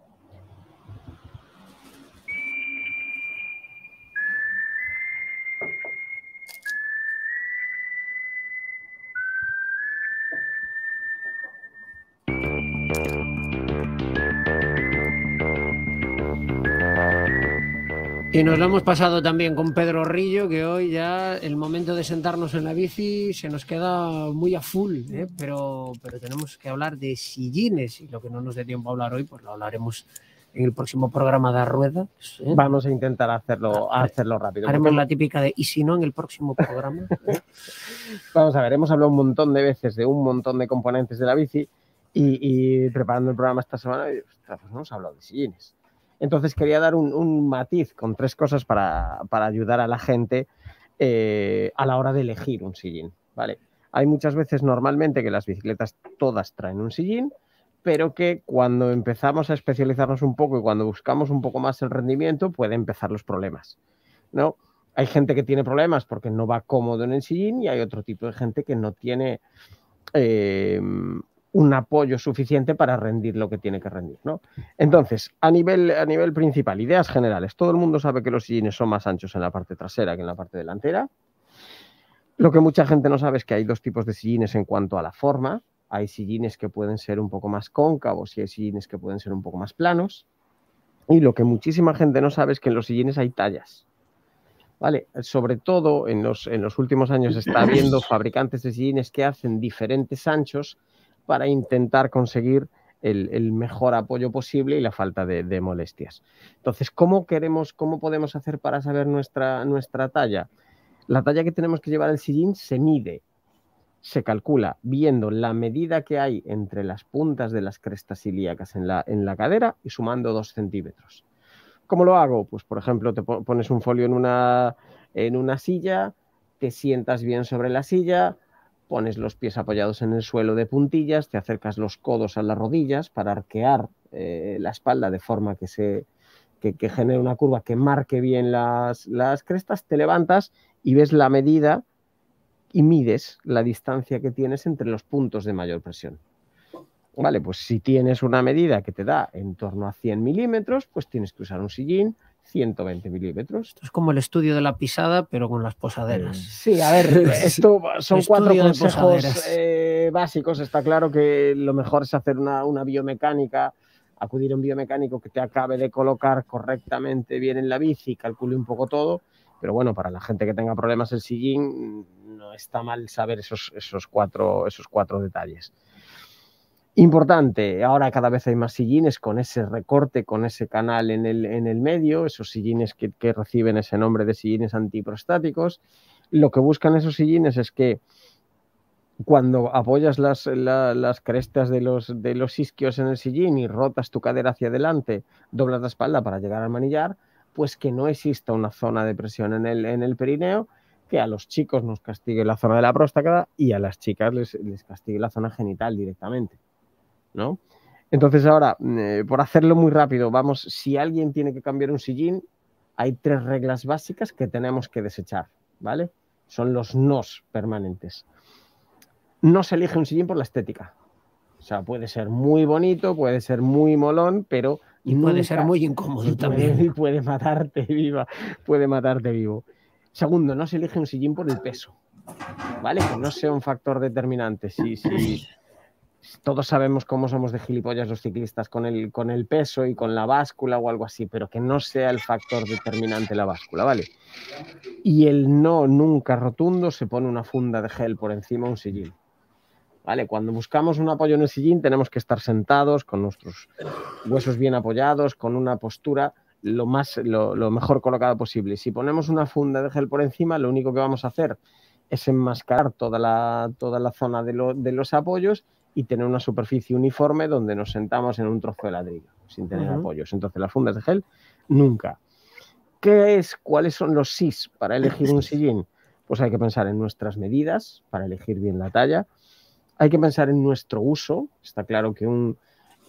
Y nos lo hemos pasado también con Pedro Rillo, que hoy ya el momento de sentarnos en la bici se nos queda muy a full, pero tenemos que hablar de sillines y lo que no nos dé tiempo a hablar hoy, pues lo hablaremos en el próximo programa de Rueda. Vamos a intentar hacerlo rápido. Haremos la típica de, ¿y si no en el próximo programa? Vamos a ver, hemos hablado un montón de veces de un montón de componentes de la bici y preparando el programa esta semana, pues hemos hablado de sillines. Entonces quería dar un matiz con 3 cosas para ayudar a la gente a la hora de elegir un sillín, ¿vale? Hay muchas veces normalmente que las bicicletas todas traen un sillín, pero que cuando empezamos a especializarnos un poco y cuando buscamos un poco más el rendimiento pueden empezar los problemas, ¿no? Hay gente que tiene problemas porque no va cómodo en el sillín y hay otro tipo de gente que no tiene un apoyo suficiente para rendir lo que tiene que rendir, ¿no? Entonces, a nivel principal, ideas generales. Todo el mundo sabe que los sillines son más anchos en la parte trasera que en la parte delantera. Lo que mucha gente no sabe es que hay 2 tipos de sillines en cuanto a la forma. Hay sillines que pueden ser un poco más cóncavos y hay sillines que pueden ser un poco más planos. Y lo que muchísima gente no sabe es que en los sillines hay tallas, ¿vale? Sobre todo en los últimos años está habiendo fabricantes de sillines que hacen diferentes anchos para intentar conseguir el mejor apoyo posible y la falta de molestias. Entonces, ¿cómo podemos hacer para saber nuestra talla? La talla que tenemos que llevar el sillín se mide, se calcula viendo la medida que hay entre las puntas de las crestas ilíacas en la cadera y sumando 2 centímetros. ¿Cómo lo hago? Pues, por ejemplo, te pones un folio en una silla, te sientas bien sobre la silla, pones los pies apoyados en el suelo de puntillas, te acercas los codos a las rodillas para arquear la espalda de forma que genere una curva que marque bien las crestas, te levantas y ves la medida y mides la distancia que tienes entre los puntos de mayor presión. Vale, pues si tienes una medida que te da en torno a 100 milímetros, pues tienes que usar un sillín 120 milímetros. Esto es como el estudio de la pisada, pero con las posaderas. Sí, a ver, esto son 4 Estudio de consejos posaderas. básicos. Está claro que lo mejor es hacer una biomecánica, acudir a un biomecánico que te acabe de colocar correctamente bien en la bici, calcule un poco todo, pero bueno, para la gente que tenga problemas el sillín, no está mal saber esos cuatro detalles. Importante, ahora cada vez hay más sillines con ese recorte, con ese canal en el medio, esos sillines que reciben ese nombre de sillines antiprostáticos. Lo que buscan esos sillines es que cuando apoyas las crestas de los isquios en el sillín y rotas tu cadera hacia adelante, doblas la espalda para llegar al manillar, pues que no exista una zona de presión en el perineo, que a los chicos nos castigue la zona de la próstata y a las chicas les castigue la zona genital directamente, ¿no? Entonces ahora, por hacerlo muy rápido, vamos, si alguien tiene que cambiar un sillín, hay 3 reglas básicas que tenemos que desechar, ¿vale? Son los nos permanentes. No se elige un sillín por la estética. O sea, puede ser muy bonito, puede ser muy molón, pero y puede ser muy incómodo también. Y puede matarte viva, puede matarte vivo. Segundo, no se elige un sillín por el peso, ¿vale? Que no sea un factor determinante. Si todos sabemos cómo somos de gilipollas los ciclistas con el peso y con la báscula o algo así, pero que no sea el factor determinante la báscula, ¿vale? Y el no nunca rotundo, se pone una funda de gel por encima de un sillín, ¿vale? Cuando buscamos un apoyo en el sillín tenemos que estar sentados con nuestros huesos bien apoyados, con una postura lo mejor colocada posible. Si ponemos una funda de gel por encima, lo único que vamos a hacer es enmascarar toda la zona de los apoyos y tener una superficie uniforme donde nos sentamos en un trozo de ladrillo, sin tener apoyos. Entonces, las fundas de gel, nunca. ¿Cuáles son los sís para elegir un sillín? Pues hay que pensar en nuestras medidas para elegir bien la talla. Hay que pensar en nuestro uso. Está claro que un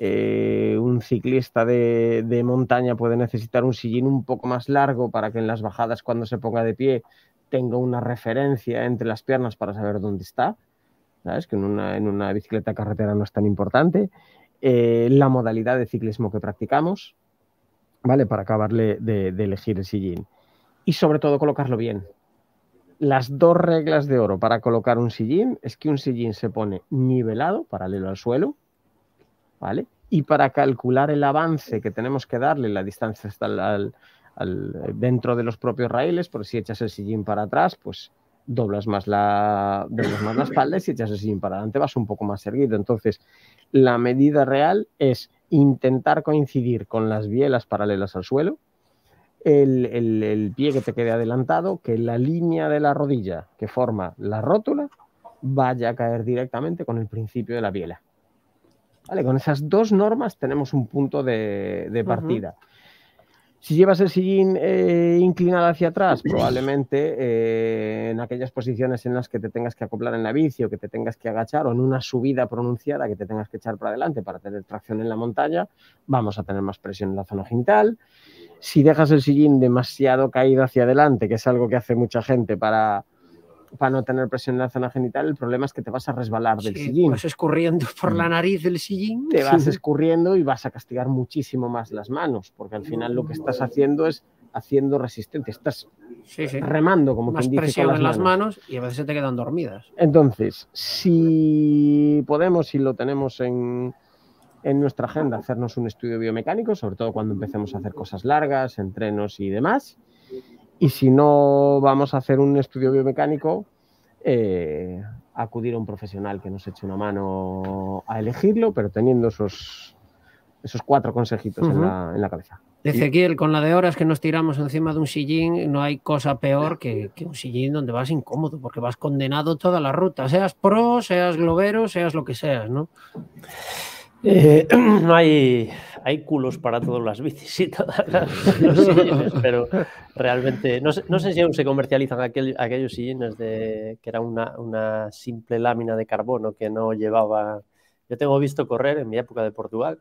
ciclista de montaña puede necesitar un sillín un poco más largo para que en las bajadas, cuando se ponga de pie, tenga una referencia entre las piernas para saber dónde está. ¿Sabes? Que en una bicicleta carretera no es tan importante. La modalidad de ciclismo que practicamos, ¿vale? Para acabar de elegir el sillín. Y sobre todo colocarlo bien. Las 2 reglas de oro para colocar un sillín es que un sillín se pone nivelado, paralelo al suelo, ¿vale? Y para calcular el avance que tenemos que darle, la distancia hasta dentro de los propios raíles, porque si echas el sillín para atrás, pues doblas más la espalda, y si echas el sillín para adelante vas un poco más erguido. Entonces, la medida real es intentar coincidir con las bielas paralelas al suelo, el pie que te quede adelantado, que la línea de la rodilla que forma la rótula vaya a caer directamente con el principio de la biela. ¿Vale? Con esas 2 normas tenemos un punto de partida. Si llevas el sillín inclinado hacia atrás, probablemente en aquellas posiciones en las que te tengas que acoplar en la bici o que te tengas que agachar, o en una subida pronunciada que te tengas que echar para adelante para tener tracción en la montaña, vamos a tener más presión en la zona genital. Si dejas el sillín demasiado caído hacia adelante, que es algo que hace mucha gente para no tener presión en la zona genital, el problema es que te vas a resbalar del sillín. Vas escurriendo por la nariz del sillín. Te vas escurriendo y vas a castigar muchísimo más las manos, porque al final lo que estás haciendo es haciendo resistencia, estás remando, como más quien dice, presión con en las manos y a veces se te quedan dormidas. Entonces, si podemos, si lo tenemos en nuestra agenda, hacernos un estudio biomecánico, sobre todo cuando empecemos a hacer cosas largas, entrenos y demás. Y si no vamos a hacer un estudio biomecánico, acudir a un profesional que nos eche una mano a elegirlo, pero teniendo esos 4 consejitos en la cabeza. Ezequiel, con la de horas que nos tiramos encima de un sillín, no hay cosa peor que un sillín donde vas incómodo, porque vas condenado toda la ruta, seas pro, seas globero, seas lo que seas, ¿no? No hay culos para todas las bicis y todos los sillines, pero realmente no sé si aún se comercializan aquellos sillines que era una simple lámina de carbono que no llevaba. Yo tengo visto correr en mi época de Portugal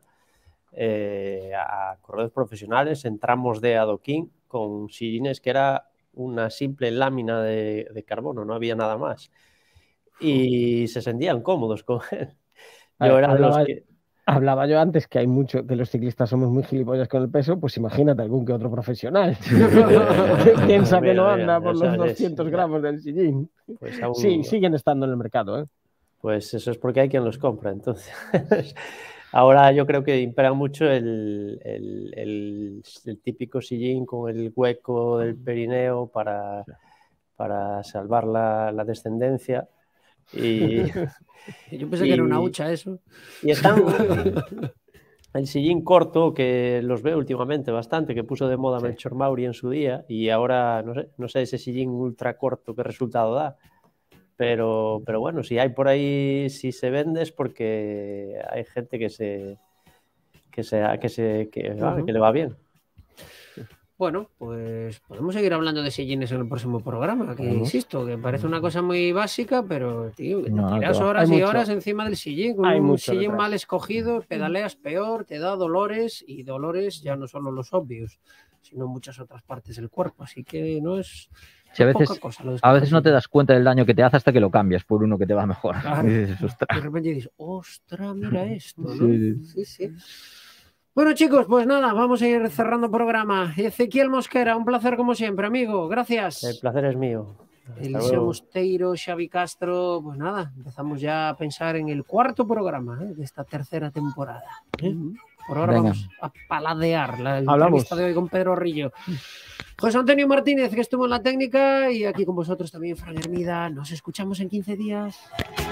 a corredores profesionales en tramos de adoquín con sillines que era una simple lámina de carbono, no había nada más, y se sentían cómodos con él. Yo era de los que Hablaba yo antes que hay mucho, que los ciclistas somos muy gilipollas con el peso, pues imagínate algún que otro profesional que piensa que no anda por los 200 gramos del sillín. Pues aún... Sí, siguen estando en el mercado, ¿eh? Pues eso es porque hay quien los compra, entonces. Ahora yo creo que impera mucho el típico sillín con el hueco del perineo para salvar la descendencia. Y yo pensé que era una hucha eso. Y están el sillín corto, que los veo últimamente bastante, que puso de moda Melchor Mauri en su día, y ahora no sé ese sillín ultra corto qué resultado da. Pero bueno, si hay por ahí, si se vende es porque hay gente que le va bien. Bueno, pues podemos seguir hablando de sillines en el próximo programa, que insisto, que parece una cosa muy básica, pero tío, te tiras horas y horas encima del sillín, con un sillín mal escogido, pedaleas peor, te da dolores, y dolores ya no solo los obvios, sino muchas otras partes del cuerpo, así que no es... Sí, a veces no te das cuenta del daño que te hace hasta que lo cambias por uno que te va mejor. Claro. Y dices, de repente dices, ostras, mira esto, ¿no? Sí. Bueno, chicos, pues nada, vamos a ir cerrando programa. Ezequiel Mosquera, un placer como siempre, amigo. Gracias. El placer es mío. Eliseo Mosteiro, Xavi Castro, pues nada, empezamos ya a pensar en el cuarto programa de esta tercera temporada. Por ahora vamos a paladear la entrevista de hoy con Pedro Rillo. José Antonio Martínez, que estuvo en la técnica, y aquí con vosotros también, Fran Hermida. Nos escuchamos en 15 días.